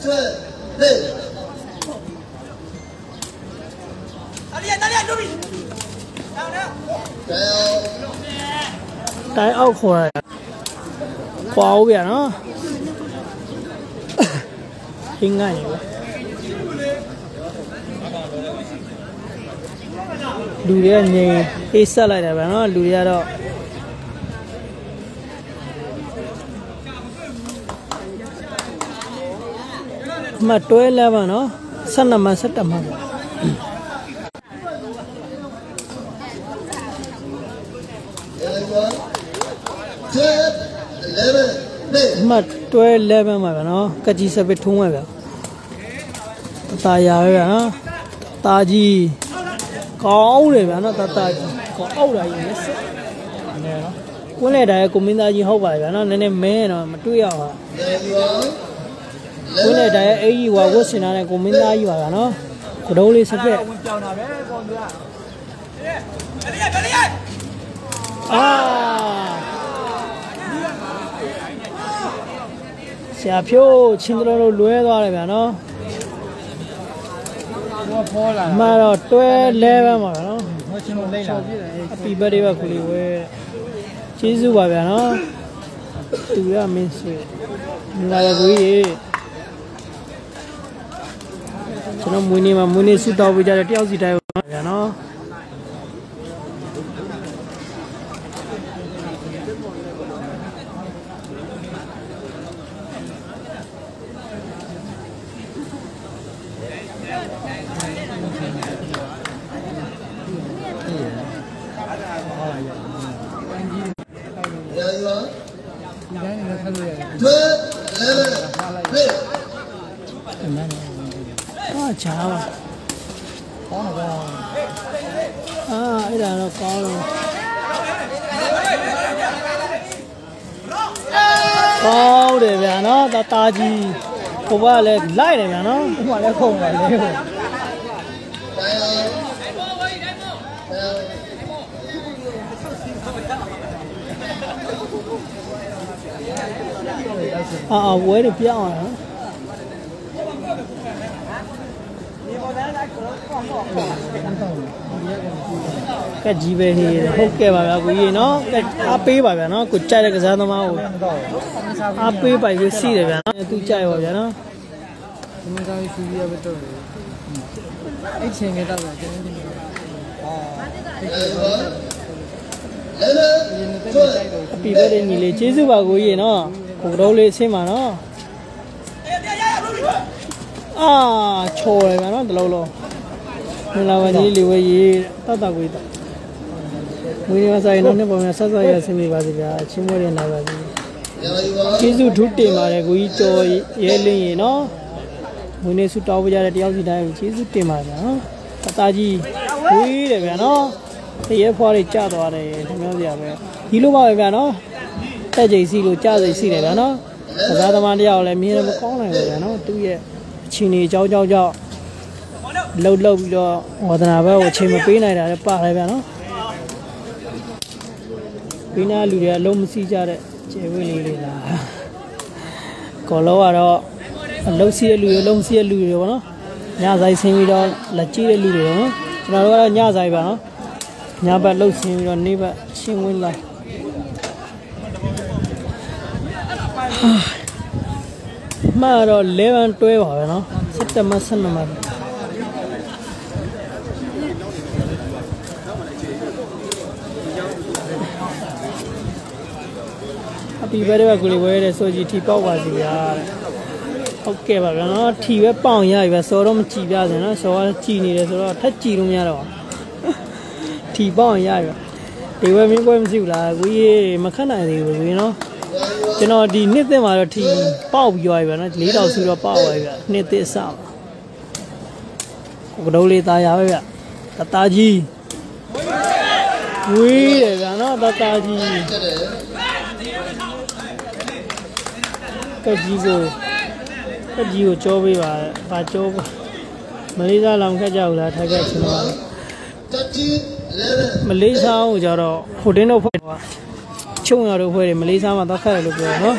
cái áo khoe bao biển nó hình ảnh lùi ra nhẹ ít xa lại đấy bạn nó lùi ra đó mà tôi là mà nó sẵn nằm mà sẵn tầm mà mà tôi là mà nó cái gì sẽ bị thủng rồi ta giờ rồi nó ta gì có rồi bạn nó ta ta có ấu rồi cái này đây cũng mình ta gì hậu vậy nó nên em mê nó mà tôi à cái này đây ấy gì qua cái xin này cũng mình ta gì vậy nó cái đâu đi sắp về à xe phiếu chín mươi lúa đó này bạn nó mà rồi tôi lên mà nó happy birthday và quý vị chỉ số vào bạn nó từ ra mình sẽ là quý vị cho nó muốn đi mà muốn đi sút đầu bây giờ tiêu gì đây bạn nó có chào à đây là nó có rồi ကောင်းတယ်ဗျာနော်တတာကြီးဟိုကလည်းလိုက်တယ်ဗျာနော်ဟိုကလည်းခုံပါလေအာအဝဲတွေပြောင်းအောင်နော်ကဲကြီးပဲဟေးဟုတ်ကဲ့ပါဗျာကိုကြီးနော်ကဲအားပေးပါဗျာနော်ကိုကြိုက်တဲ့ကစားသမားကိုအားပေးပါရွေးစီးတယ်ဗျာနော်သူကြိုက်ပါဗျာနော်ဒီမှာသားစီးရပဲတော့အဲ့ချင်းကတော့ဗျာကျွန်တော်ဒီအာအပီပဲညီလေးကျေးဇူးပါကိုကြီးနော်ကိုတော်လေးဆင်းပါနော်အာချော်တယ်ဗျာနော်တလုံးလုံးမလာပါကြီးလေးဝဲရေးတတ်တာကိုကြီးဝင်းရဆိုင်တော့နှစ်ပုံများဆက်ဆက်ရဆင်းနေပါစေဗျာချင်းမွေးနေလာပါစေကျေးဇူးထူးတင်ပါတယ်ကိုကြီးကျော်ရဲလင်းရေနော်ဝင်းနေဆူတောင်းပေးကြတဲ့တယောက်စီတိုင်းကိုကျေးဇူးတင်ပါဗျာနော်တတကြီးဝေးတယ်ဗျာနော်တရဲဖွားတွေကြသွားတယ်ထင်များစရာပဲဒီလိုပါပဲဗျာနော်တက်ကြိစီလို့ကြစိစီတယ်ဗျာနော်ကစားသမားတယောက်လည်းမြင်တယ်မကောင်းနိုင်ဘူးဗျာနော်သူ့ရဲ့အချင်းကြီးကြောင်းကြောင်းကြောင်းလှုပ်လှုပ်ပြီးတော့ဝါသနာဘက်ကိုအချိန်မပေးနိုင်တာလည်းပါတယ်ဗျာနော်ဘင်းနာလူတွေအလုံးမစီးကြတဲ့ကျေဝေးလေးလေးလားကော်လောကတော့အလုံးစီးတဲ့လူတွေအလုံးစီးတဲ့လူတွေပေါ့နော်ညဆိုင်ဆင်းပြီးတော့လက်ကြီးတဲ့လူတွေပေါ့နော်ကျွန်တော်တို့ကတော့ညဆိုင်ပါနော်ညဘက်လှုပ်ဆင်းပြီးတော့နေ့ဘက်ရှင်းဝင်လာမှာတော့eleven twelveပါပဲနော်စက်တင်ဘာtwelveမှာအပီပဲတဲ့ကိုလေးဝဲတဲ့ဆိုကြီးထီပေါက်ပါစီဗျာဟုတ်ကဲ့ပါဗျာနော်ထီပဲပေါအောင်ရပြီပဲစောတော့မကြည်ပြစင်နော်စောကကြည်နေတယ်ဆိုတော့ထက်ကြည်လို့မရတော့ထီပေါအောင်ရပြီဒီဝဲမင်းပွဲမရှိဘူးလားကိုကြီးမခက်နိုင်သေးဘူးကွေးနော်ကျွန်တော်ဒီနှစ်သက်မှာတော့ထီပေါက်ပြီးသွားပြီဗျာနော်လေးတောင်စုတော့ပေါက်သွားပြီဗျာနှစ်သက်အစကိုကတိုးလေးသားရပဲဗျာတတာကြီးဝေးတယ်ဗျာနော်တတာကြီးကကြီးကိုကကြီးကိုကြောပေးပါဗာကြောမလေးစားလောင်ခက်ကြဘူးလားထိုက်ကချင်းတော့မလေးစားကိုကြတော့ဟိုတင်းတော့ဖွဲ့ပါချုံရတော့ဖွဲ့တယ်မလေးစားမှာတော့ခက်တယ်လို့ပြောနော်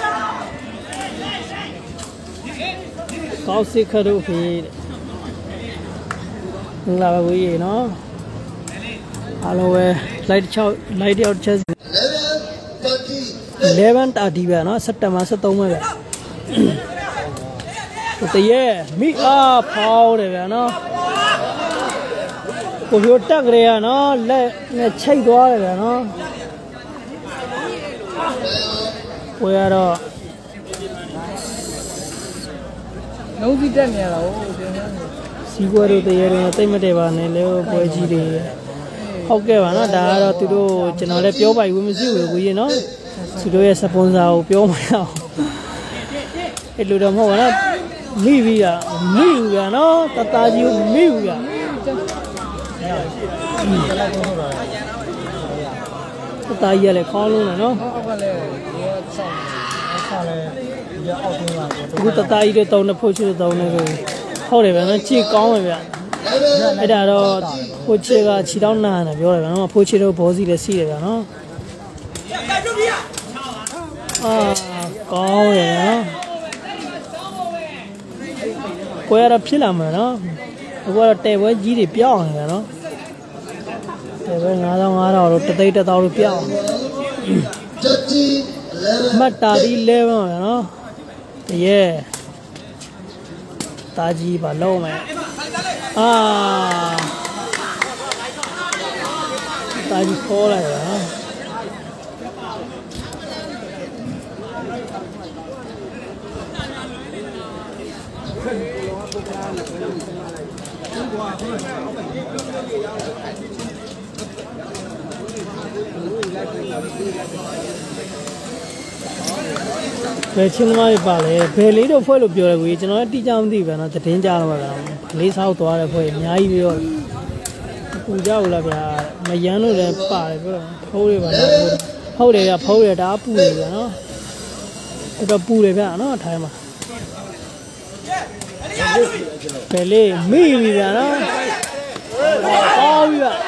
ကောက်စစ်ခတ်တို့ဖေးတဲ့မင်္ဂလာပါကိုကြီးနော်အားလုံးပဲလိုက်တစ်ချောက်လိုက်တစ်ယောက်ချက်eleven thirtyပဲနော်စက်တင်ဘာthirteenပဲဗျဟိုတရေမိအားဖောင်းတယ်ဗျာနော်ကိုပြိုတက်ကြရနော်လက်နဲ့ချိတ်သွားတယ်ဗျာနော်ဝယ်ရတော့လုံးစီတက်နေရတာဟုတ်စီကွဲတို့တရေတွေတိတ်မတည့်ပါနဲ့လေပွဲကြီးတွေဟုတ်ကဲ့ပါနော်ဒါကတော့သူတို့ကျွန်တော်လည်းပြောပါဘူးမရှိဘူးကိုကြီးနော်သူတို့ရဲ့စပွန်ဆာကိုပြောမရအောင်အဲ့လိုတော့မဟုတ်ပါနော်မိပြီကမိဘူးကနော်တတာကြီးကိုမိဘူးကတတာကြီးကလည်းခေါင်းလုံးတယ်နော်အောက်ကလည်းဒီဆောင်းဆောင်းလည်းဒီအောက်ထင်းပါအခုတတာကြီးတွေတုံးနေဖို့ချွတ်တုံးနေဆိုဟုတ်တယ်ဗျာနော်ကြည့်ကောင်းတယ်ဗျာအဲ့ဒါတော့ဖိုးချေကခြေတောင်းနာတယ်ပြောတယ်ဗျာနော်ဖိုးချေတော့ဘောစီလည်းစီးတယ်ဗျာနော်အာကောင်းတယ်နော်ကိုရဖြစ်လာမှာနော်အခုကတော့တဲပွဲကြီးတွေပြောင်းနေတာနော်တဲပွဲnine thousand five hundredတော့တသိန်းတစ်သောင်းလို့ပြောင်းမှတ်တာဒီelevenပါနော်တရေတာကြီးပါလုံးမယ်အာတာကြီးခေါ်လိုက်တာနော်ဘယ်ချင်းသမားတွေပါလဲဘယ်လေးတော့ဖွဲ့လို့ပြောရကွေကျွန်တော်တိကျမသိဘူးဗျာနော်သတင်းကြားတော့ပါလားလေးဆောက်သွားတဲ့ဖွဲ့အများကြီးပြောကိုပူကြဘူးလားဗျာမယမ်းလို့လည်းပါတယ်ပြောဖိုးတွေပါလားဟုတ်တယ်ဗျဖိုးတွေဒါပူတယ်ဗျာနော်တော်တော်ပူတယ်ဗျာနော်ထိုင်းမှာဘယ်လေးမိပြီဗျာနော်ဟောပြီဗျာ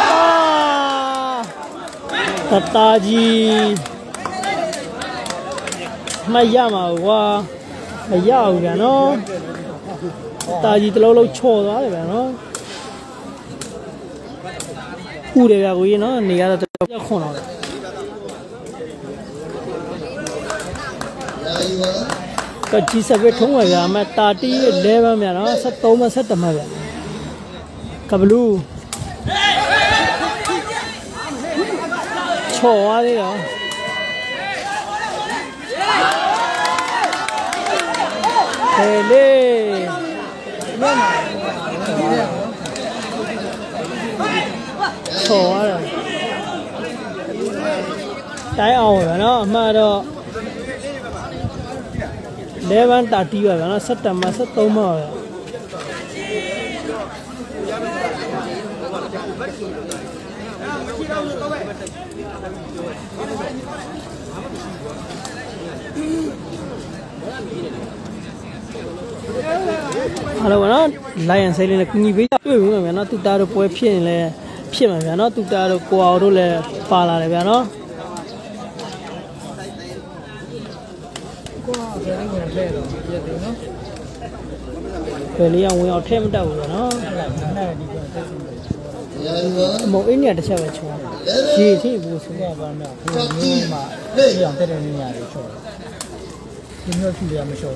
အာတတာကြီးမရမှာကွာမရဘူးဗျာနော်တာကြီးတလုံးလုံးချော်သွားတယ်ဗျာနော်ပူတယ်ဗျာကိုကြီးနော်နေရတော့တက်ခွန်တော့ကကြီးစပထုံးဝယ်ဗျာမတာတီးလဲပါဗျာနော်ဆက်သုံးမဆက်တမဗျာကဘလူးချော်သွားသေးတော့ဟဲ့လေချော်သွားတယ်တိုင်းအောင်ဗျာနော်အမှတော့လဲဘန်းတာတီးပါဗျာနော်ဆက်တမဆက်သုံးပါဗျာဟာလို့နော်လိုင်ယန်ဆိုင်လေးနဲ့ကူညီပေးတွေ့ပြီဗျာနော်သူတာတို့ပွဲဖြစ်ရင်လည်းဖြစ်မှာဗျာနော်သူတာတို့ကိုအောင်တို့လည်းပါလာတယ်ဗျာနော်ကိုအောင်ဘယ်လိုဝင်လဲတော့ပြည့်တယ်နော်ဘယ်လေးအောင်ဝင်အောင်ထဲမတက်ဘူးဗျာနော်မောင်အင်းရတစ်ချက်ပဲချုံရေထိဘူးဆိုတော့ဘာမှဘယ်မျိုးမှပြအောင်တက်တဲ့နေရာတွေချုံဒီမျိုးဖြူရမချုံ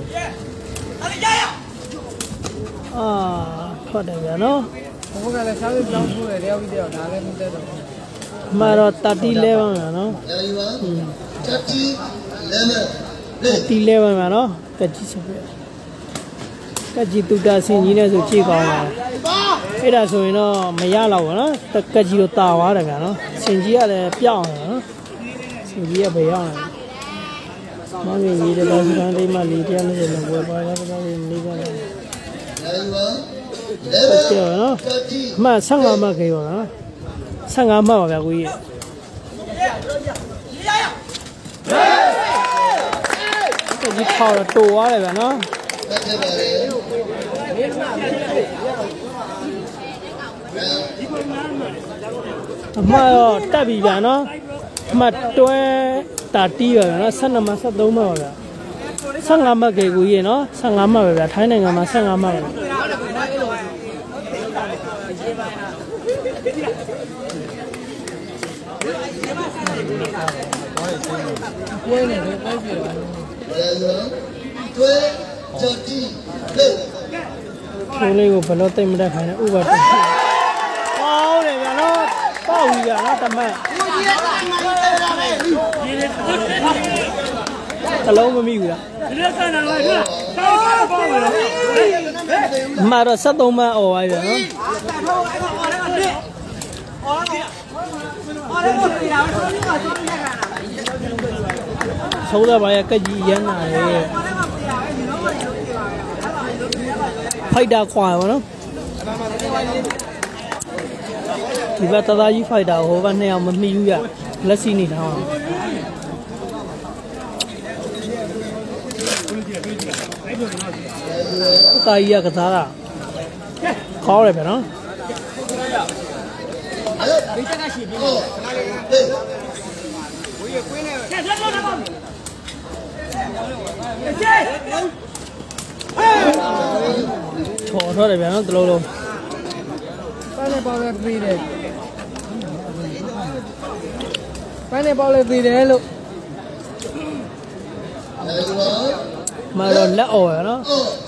အာထွက်တယ်ဗျာနော်ဘုကလည်းစားပြီးပြောင်းဖို့ရရောက်ပြီးတော့ဒါလည်းမတက်တော့ဘူးမှာတော့တတိလဲပါဗျာနော်တတိလဲမယ်တတိလဲပါဗျာနော်ကကြီးဆိုပြကကြီးတူတာစင်ကြီးနဲ့ဆိုကြည့်ကောင်းပါအဲ့ဒါဆိုရင်တော့မရတော့ဘူးနော်ကကြီးတော့တာသွားတယ်ဗျာနော်စင်ကြီးကလည်းပြောင်းတယ်နော်စင်ကြီးကဘယ်ရောက်လဲမောင်ကြီးဒီတော့စကန်လေးမှလေးတရားနဲ့လည်းဝယ်ပါရတော့လေးလေးပါလားဟုတ်တယ်နော်အမှဆန်းငါးမှတ်ခေပါနော်ဆန်းငါးမှတ်ပါဗျာကိုကြီးဒီထော်တော့တိုးသွားတယ်ဗျာနော်အမှတော့တက်ပြီဗျာနော်အမှတွဲတာတီးပါဗျာနော်ဆယ်နှစ်မှဆက်သုံးမှပါဗျာဆန်းငါးမှတ်ခေကိုကြီးနော်ဆန်းငါးမှတ်ပါဗျာထိုင်းနိုင်ငံမှာဆန်းငါးမှတ်ပါတွဲနေတယ်ပိုက်ပြတယ်တွဲကြတိလေချိုးလေးကိုဘလို့တိတ်မတက်ခိုင်းနဲ့ဥပဒေဟောတယ်ဗျာနော်ပေါ့ပြီဗျာနော်တမတ်တလုံးမမိဘူးလားမှာတော့ဆက်သုံးမှអော်ပါဗျာနော်收到吧呀，个几元呐？拍打快了喏，ဒီဘက်တသားကြီးဖိုက်တာဟိုဘက်နှစ်ယောက်မမှီဘူးရလက်စီနေထားအောင်တာကြီးကစားတာခေါ်ရတယ်ဗျနော်ဒီတက်ကရှိပြီဝေးကွင်းနေဆက်ဆက်တော့ပါချော်ထွက်တယ်ဗျာနော်တလုံးလုံးပန်းနဲ့ပေါက်လဲပြီးတယ်ပန်းနဲ့ပေါက်လဲပြီးတယ်လို့မတော့လက်အော်ရနော်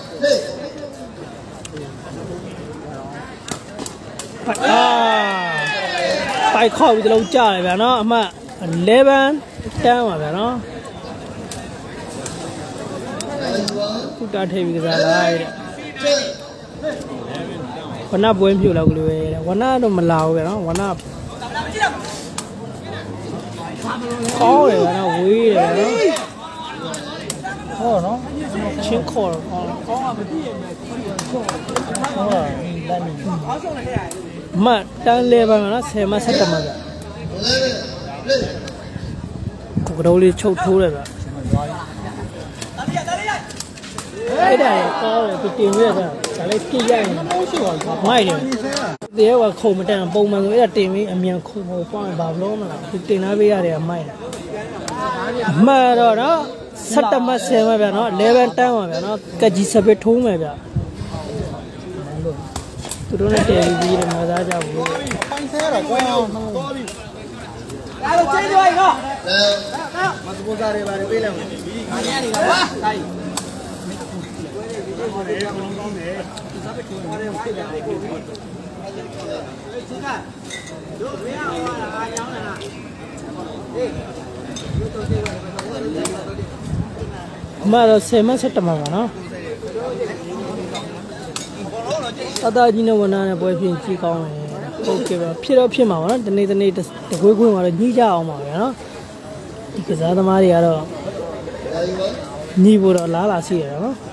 အာပိုက်ခေါက်ပြီးတလုံးကြားတယ်ဗျာနော်အမှelevenတန်းပါဗျာနော်ခုတာထိပ်ပြီးကစားလိုက်တဲ့ဝနပွဲပြို့လောက်လို့ပဲတဲ့ဝနတော့မလာဘူးဗျာနော်ဝနခေါ်တယ်ဗျာနော်ဝေးတယ်ဗျာနော်ခေါ်နော်ချင်းခေါ်တော့ခေါ်ခေါ်ကမပြည့်ရဲ့ခေါ်ဟုတ်လားလမ်းနေအောက်ဆုံးလည်းရမှတန်းလဲပါမယ်နော်ဆယ်မှဆက်တက်မှာဗျကိုကတော်လေးချုပ်ထိုးတယ်ဗျအဲ့ဒါကောင်းတယ်သူတင်ရတာဒါလေးကြည့်ရရင်မိုက်တယ်တရားကခုံမတန်ပုံမှန်ဆိုအဲ့ဒါတင်ပြီးအမြန်ခုံဟိုပေါင်းဘာလို့မလားသူတင်လာပေးရတယ်မိုက်တယ်အမှန်တော့နော်ဆက်တက်မှဆယ်မှဗျနော်elevenတန်းပါဗျနော်ကကြီးစပစ်ထိုးမယ်ဗျသူတို့နဲ့တယ်ပြီးတယ်မသားကြဘူးပိုင်းဆဲတော့ကွာအောင်တော့ပြီအဲ့လိုချင်းသွားရင်တော့မသဘောစားတွေပါလေပေးလိုက်မယ်ငါညနေကပါတိုင်းဟောတယ်ကောင်းကောင်းတယ်စပစ်ထိုးတယ်ဖြစ်တယ်ကိုချင်းကတို့မရအောင်လားအားရောင်းလားဟေးမတော်ဆယ်မဆက်တမှာပါနော်အသားကြီးနဲ့ဝနာနဲ့ပွဲပြင်ကြီးကောင်းတယ်โอเคပါဖြစ်တော့ဖြစ်မှာပါနော်တနေ့တနေ့တကွေးကွင်းမှာတော့ညှိကြအောင်ပါဗျာနော်ဒီကစားသမားတွေကတော့ညှိဖို့တော့လားလာရှိရတာနော်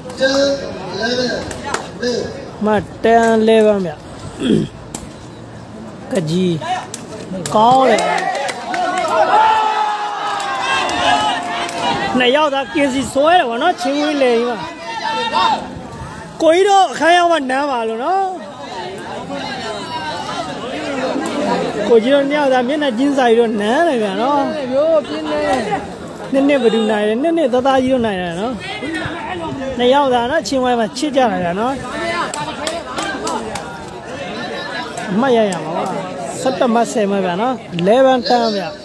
မတန်လဲပါဗျာကကြီးကောင်းတယ်နှစ်ယောက်သားကင်းစီဆွဲတယ်ဗောနော်ချင်းဝင်းလေကြီးမှာကိုကြီးတော့အခန်းရောက်မှနမ်းပါလို့နော်ကိုကြီးတော့နှစ်ယောက်သားမျက်နှာကျင်းစာကြီးတော့နမ်းတယ်ဗျာနော်ရိုးပြင်းနေနှစ်နှစ်ဘယ်သူနိုင်လဲနှစ်နှစ်သားသားကြီးတော့နိုင်တယ်နော်နှစ်ယောက်သားနော်ချင်းဝဲမှာချစ်ကြတယ်ဗျာနော်အမှတ်ရရမှာပါစက်တမဆယ်မှာဗျာနော်elevenတန်းဗျာ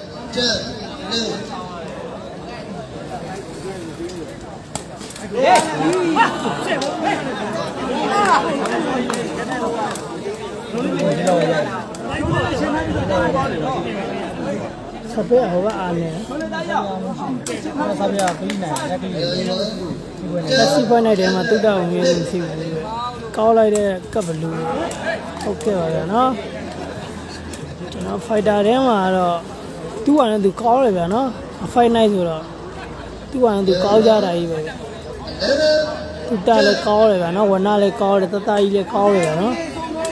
စပယ်ဟောကအားနေစပယ်ပြီးနေတယ်ပြီးလက်စီပွဲနိုင်တယ်မှာတုတ်တောင်ငယ်လို့ရှိဘူးကောင်းလိုက်တဲ့ကပ်ဘလူးဟုတ်ကဲ့ပါဗျာနော်ကျွန်တော်ဖိုက်တာထဲမှာတော့သူ့ဟာနဲ့သူကောင်းတယ်ဗျာနော်ဖိုက်နိုင်ဆိုတော့သူ့ဟာနဲ့သူကောင်းကြတာကြီးပဲသူတာလည်းကောင်းတယ်ဗျာနော်ဝနာလည်းကောင်းတယ်တတကြီးလည်းကောင်းတယ်ဗျာနော်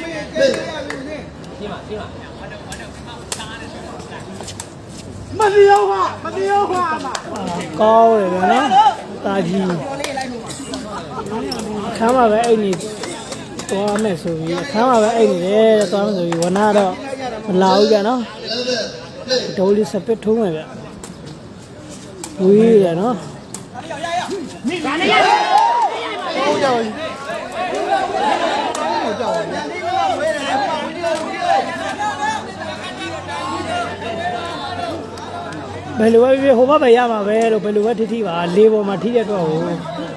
မပြောပါမပြောပါကောင်းတယ်ဗျာနော်တာကြီးခမ်းမှာပဲအိတ်နေသွားမယ်ဆိုပြီးခမ်းမှာပဲအိတ်နေတယ်သွားမယ်ဆိုပြီးဝနာတော့မလာဘူးကြနော်ဒိုးလေးစပစ်ထိုးမယ်ဗျဝေးရနော်ဘယ်လိုပဲဟိုဘက်ပဲရမှာပဲလို့ဘယ်လိုပဲထိထိပါလေးပေါ်မှာထိတဲ့တော့ဟို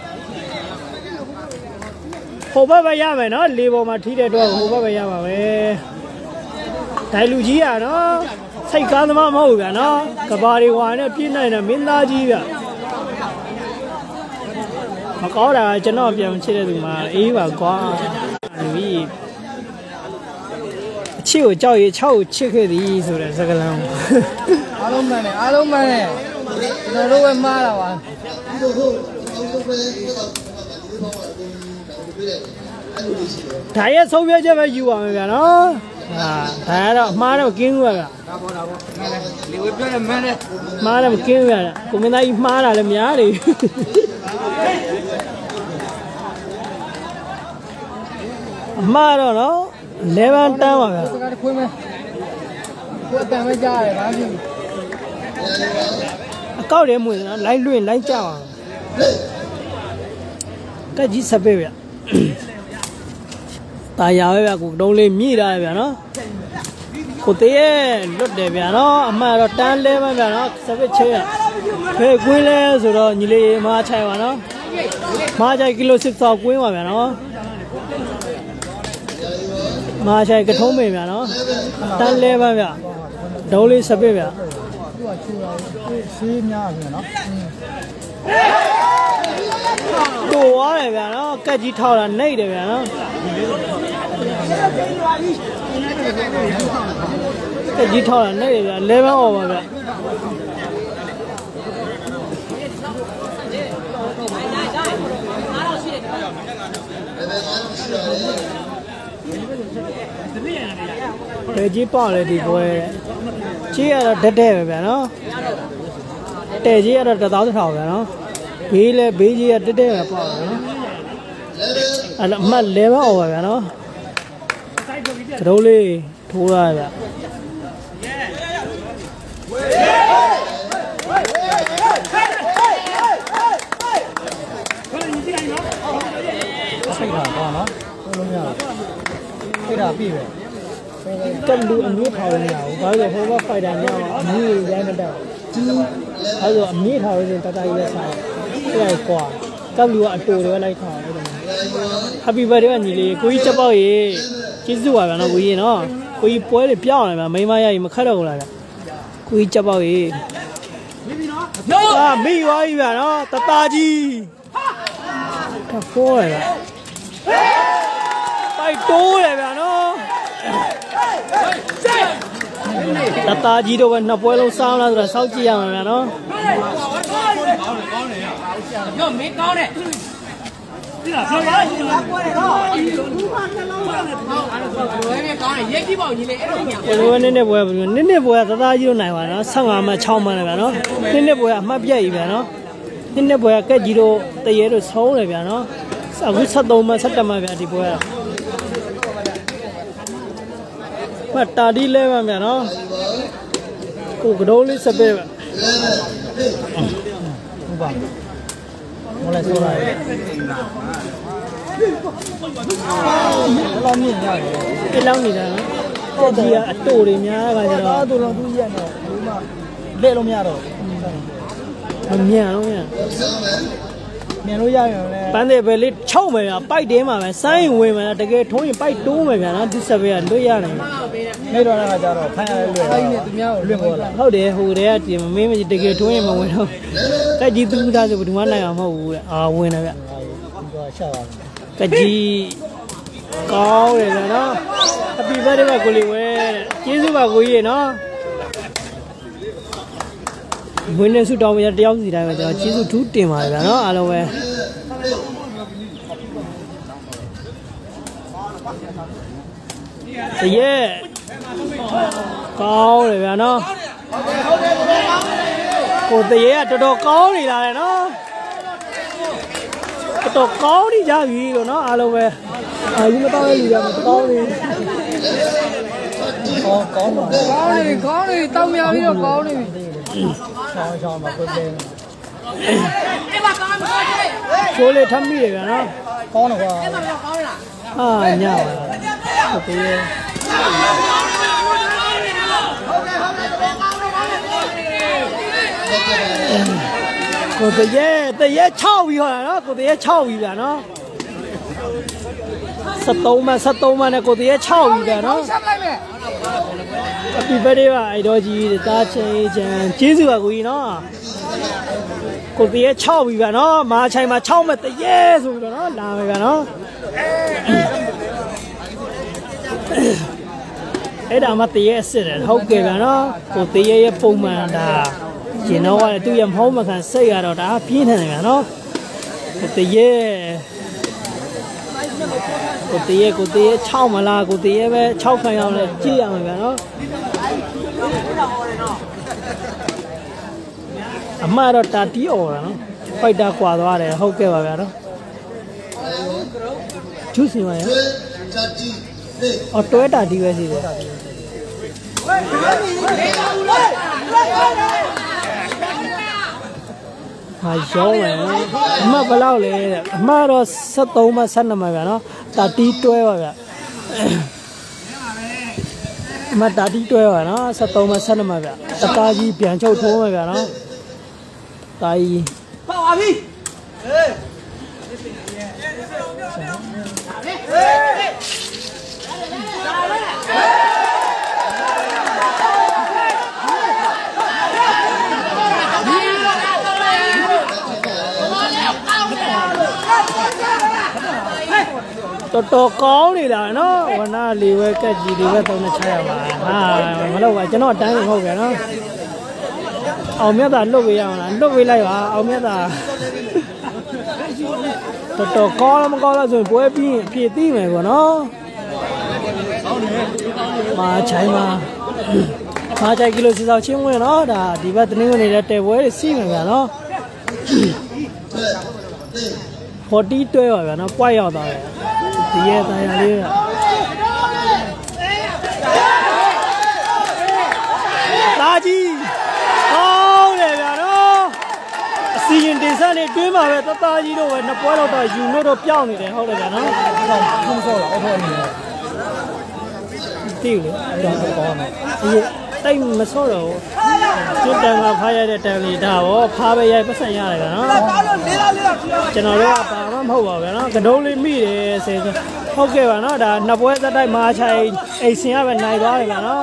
ဟိုဘက်ပဲရမယ်နော်လေးပေါ်မှာထိတဲ့တော့ဟိုဘက်ပဲရမှာပဲဒိုင်လူကြီးอ่ะနော်စိတ်ကားသမားမဟုတ်ဗျာနော်ကဘာတွေဝါနဲ့ပြင်းနိုင်တယ်မင်းသားကြီးဗျမကောင်းတာကျွန်တော်ပြန်ချစ်တဲ့သူမှာအေးပါကွာလူကြီးအချစ်ကိုကြောက်ရချောက်ကိုချစ်ခဲ့သည်ဆိုတဲ့စကားလုံးအားလုံးမှန်တယ်အားလုံးမှန်တယ်ကျွန်တော်တို့ပဲမှားတာပါဒါရဲ့ဆုံးဖြတ်ချက်ပဲယူပါမယ်ဗျာနော်ဟာဒါကတော့မှားတော့ကင်းဦးဗျာဒါပေါ်တာပေါ့လေဝေပြောတယ်မှန်တယ်မှားတယ်မကင်းဦးဗျာကိုမင်းသားကြီးမှားတာလည်းများတယ်အမှားတော့နော်elevenတန်းပါဗျာစကားခွေးမယ်ကိုယ်အတန်ပဲကြားရတယ်ဘာဖြစ်အကောက်တယ်မွေနော်လိုက်လွင့်လိုက်ကြအောင်ကကြီးစပယ်ဗျာตายาပဲဗျာကိုတုံးလေးမြည်ထားတယ်ဗျာနော်ကိုသေးရဲ့လွတ်တယ်ဗျာနော်အမှန်တော့တန်းလဲပဲဗျာနော်စပစ်ချဲဖဲကွင်းလဲဆိုတော့ညီလေးမားချိုင်ပါနော်မားချိုင်ကီလိုsixဆောက်ကွင်းပါဗျာနော်မားချိုင်ကထုံးပင်ဗျာနော်တန်းလဲပဲဗျာဒုံးလေးစပစ်ဗျာသူကချူတာဆေးများဗျာနော်တိုးသွားတယ်ဗျာနော်ကက်ကြီးထောက်တာနှိပ်တယ်ဗျာနော်ကက်ကြီးထောက်တာနှိပ်တယ်ဗျာeleven overပါဗျာဘယ်ကြီးပေါ့လေဒီပွဲကြီးရတော့တက်တဲ့ပဲဗျာနော်တဲ့ကြီးရတော့တစ်သောင်းတစ်ထောင်ဗျာနော်ဘေးလဲဘေးကြီးရတက်တဲ့ပဲပေါ့ဗျာနော်အဲ့အမှတ်လဲပါအောင်ဗျာနော်ကတုံးလေးထိုးရဗျာစိတ်ထားပါနော်ဘယ်လိုများစိတ်ထားပြီပဲကမ်လူအမျိုးထားရနေအောင်ဘာလို့ဟိုဘဖိုက်တာညောင်းအမျိုးရိုင်းမတက်အဲ့လိုအမျိုးထားရရင်တတကြီးလက်စားအဲ့ကွာကမ်လူကအတူတွေလိုက်ထားတယ် Happy birthday ညီလေးကိုကြီးချက်ပေါက်ရေကျေးဇူးပါဗျာနော်ကိုကြီးနော်ကိုကြီးပွဲတွေပြောင်းလာဗျာမိမရရင်မခက်တော့ဘူးလားဗျာကိုကြီးချက်ပေါက်ရေဟာမိသွားပြီဗျာနော်တတကြီးကဖိုးရဗျာပိုက်တိုးရဗျာနော်တတကြီးတော့ပဲနှစ်ပွဲလုံးစောင်းလာဆိုတော့စောက်ကြည့်ရမှာဗျာနော်ညမင်းကောင်းတယ်ဒီလားပြောပါဦးပွဲတော့ဘူးပါနှလုံးပါနဲ့တော့အဲ့ဒါဆိုဘယ်နဲ့ကောင်းတယ်ရိတ်ကြည့်ပါဦးညီလေးအဲ့လိုညာဘယ်လိုနည်းနည်းပွဲဘယ်လိုနည်းနည်းပွဲကတသားကြီးတို့နိုင်ပါနော်ဆယ့်ငါမှ၆မှလည်းဗျာနော်နည်းနည်းပွဲကအမှတ်ပြတ်ကြီးဗျာနော်နည်းနည်းပွဲကကက်ကြီးတို့တရေတို့ဆုံးတယ်ဗျာနော်အခုဆယ့်သုံးမှဆယ့်တစ်မှဗျာဒီပွဲကမတာဒီလဲပါဗျာနော်ကိုကတော်လေးစပယ်ဗျဟုတ်ပါမလဲဆိုလာတယ်လောင်းမြင့်ရတယ်ဒီလောင်းနေတာနော်တက်ကြီးကအတူတွေများကကြတော့တူတော်သူရက်နေဘူးမှလဲလို့မရတော့မမြန်တော့မြန်မြန်လို့ရရင်လဲပန်းတဲ့ပဲလေးချုံမယ်ဗျာပိုက်တင်းမှာပဲစိုင်းဝင်မယ်တကယ်ထုံးရင်ပိုက်တိုးမယ်ဗျာနော်ဒီစပယ်ကလွတ်ရနိုင်နေတော့လည်းကြတော့ဖမ်းရလွတ်အဲ့ဒီသူများကိုလွတ်ပေါ်လာဟုတ်တယ်ဟိုတည်းကတင်မင်းမတကယ်ထုံးရင်မဝင်တော့တက်ကြီးသူသားဆိုဘယ်သူမှနိုင်အောင်မဟုတ်ဘူးတဲ့အာဝင်တယ်ဗျရှာပါတက်ကြီးကောင်းတယ်ဗျာနော် Happy birthday ပါကိုလေးဝဲကျေးဇူးပါကိုကြီးနော်ဝင်းနေစုတောင်းမရတယောက်စီတိုင်းပဲကျွန်တော်ကျေးဇူးထူးတင်ပါတယ်ဗျာနော်အားလုံးပဲတရေကောင်းတယ်ဗျာနော်ကိုတရေကတော်တော်ကောင်းနေလာတယ်နော်တော်တော်ကောင်းနေကြပြီလို့နော်အားလုံးပဲအာယူမတောင်းရလူရမတောင်းနေကောင်းကောင်းပါကောင်းနေကောင်းနေတောင်းများပြီးတော့ကောင်းနေချောင်းချောင်းမှာကိုသေးအေးပါကောင်းပါချိုးလေးထမ်းမိတယ်ဗျာနော်ကောင်းတော့ကွာအေးပါကောင်းလားဟာညပါဟုတ်ပြီကိုတရေတရေ၆ပြီဟောနော်ကိုတရေ၆ပြီဗျာနော်ဆယ့်သုံးမှဆယ့်သုံးမှနဲ့ကိုတရေ၆ပြီဗျာနော်ဆက်လိုက်မယ်Happy birthday ပါအဲ့တော့ကြီးတားချင်းချမ်းကျေးဇူးပါကိုကြီးနော်ကိုတရေ၆ပြီဗျာနော်မာချိုင်မှာ၆မဲ့တရေဆိုပြီးတော့နော်လာမယ်ဗျာနော်အဲ့ဒါမှတရေအစ်စ်တယ်ဟုတ်ကဲ့ဗျာနော်ကိုတရေရဲ့ပုံမှန်ဒါရှင်တော့ကသူ့ရမဟုတ်မခံစိတ်ရတော့ဒါပြင်းထန်တယ်ဗျာနော်ကိုတရေကိုတရေကိုတရေ၆မလားကိုတရေပဲ၆ခံရအောင်လဲကြည့်ရမှာဗျာနော်အမတော့တာတီးអော်တာနော်ဖိုက်တာကွာသွားတယ်ဟုတ်ကဲ့ပါဗျာနော်ဂျူးစင်ပါရအော်တွဲတာတီးပဲစီတယ်ဟာရောင်းမယ်အမဘယ်လောက်လဲအမတော့ဆယ့်သုံးမှဆယ့်နှစ်မှဗျာနော်တာတီးတွဲပါဗျာအမတာတီးတွဲပါနော်ဆယ့်သုံးမှဆယ့်နှစ်မှဗျာတသားကြီးပြန်ချုပ်ထိုးမယ်ဗျာနော်တာကြီးပေါက်ပါပြီဟေးတော်တော်ကောင်းနေလာနော်ဝနာလေးဝဲကက်ကြီးလေးဝဲသုံးနဲ့ချရပါဟာမလို့ပါကျွန်တော်တန်းနေဟုတ်ကဲ့နော်အောင်မြတ်သာလွတ်ပေးရအောင်လားလွတ်ပေးလိုက်ပါအောင်မြတ်သာတော်တော်ကောင်းမကောင်းလားဆိုရင်ပွဲပြီးရင်အပြည့်သိမယ်ပေါ့နော်မာချိုင်းမှာမာချိုင်းကီလိုစီဆောင်ချင်းဝင်နော်ဒါဒီဘက်တင်းဝင်နေတဲ့တဲပွဲတွေစီးမယ်ဗျာနော်fortyတွဲပါဗျာနော်ပွိုက်ရောက်သွားတယ်ဒီရဲ့တရားလေးတာကြီးဟောင်းတယ်ဗျာနော်အစီရင်တင်ဆက်နေတွင်းမှာပဲတသားကြီးတို့ပဲနှစ်ပွဲတော့တော့ယူလို့တော့ပြောင်းနေတယ်ဟုတ်တယ်ဗျာနော်ခုမဆော့တော့အော်ဖော်နေတယ်တိလေတော့ပေါ်မယ်ဒီတိတ်မဆော့တော့ကျွတ်တန်ကဖားရတဲ့တန်လေးဒါရောဖားပဲရိုက်ပတ်ဆက်ရတယ်ဗျာနော်ကျွန်တော်တို့ကဘာမှမဟုတ်ပါဘူးဗျာနော်ကတုံးလေးမိတယ်ဆိုဟုတ်ကဲ့ပါနော်ဒါနှစ်ပွဲသက်တိုက်မာချိုင်အိမ်စင်ကပဲနိုင်သွားတယ်ဗျာနော်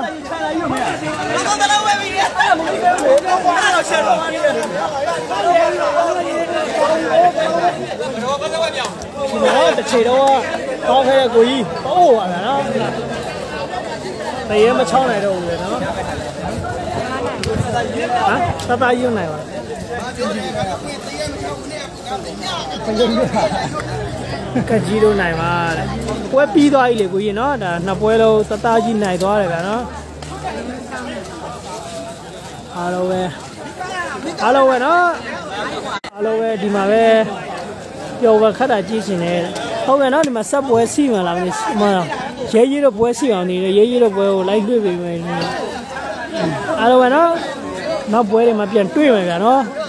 နော်တချေတော့ကောင်းခဲ့တဲ့ကိုကြီးဟိုးပါဗျာနော်တရေမချောင်းနိုင်တော့ဘူးလေနော်ဟမ်တတယူနိုင်ပါကကြီးတို့နိုင်ပါတဲ့ပွဲပြီးသွားပြီလေကိုကြီးနော်ဒါနှစ်ပွဲလုံးတတကြီးနိုင်သွားတယ်ဗျာနော်အားလုံးပဲအားလုံးပဲနော်အားလုံးပဲဒီမှာပဲပျော်ပါခက်တာကြည့်ရှင်နေဟုတ်ကဲ့နော်ဒီမှာဆက်ပွဲစီမှလာမလို့မရဲရဲတော့ပွဲစီအောင်နေတယ်ရဲရဲတော့ပွဲကိုလိုက်တွေ့ပြီမယ်အားလုံးပဲနော်နောက်ပွဲတွေမှာပြန်တွေ့မယ်ဗျာနော်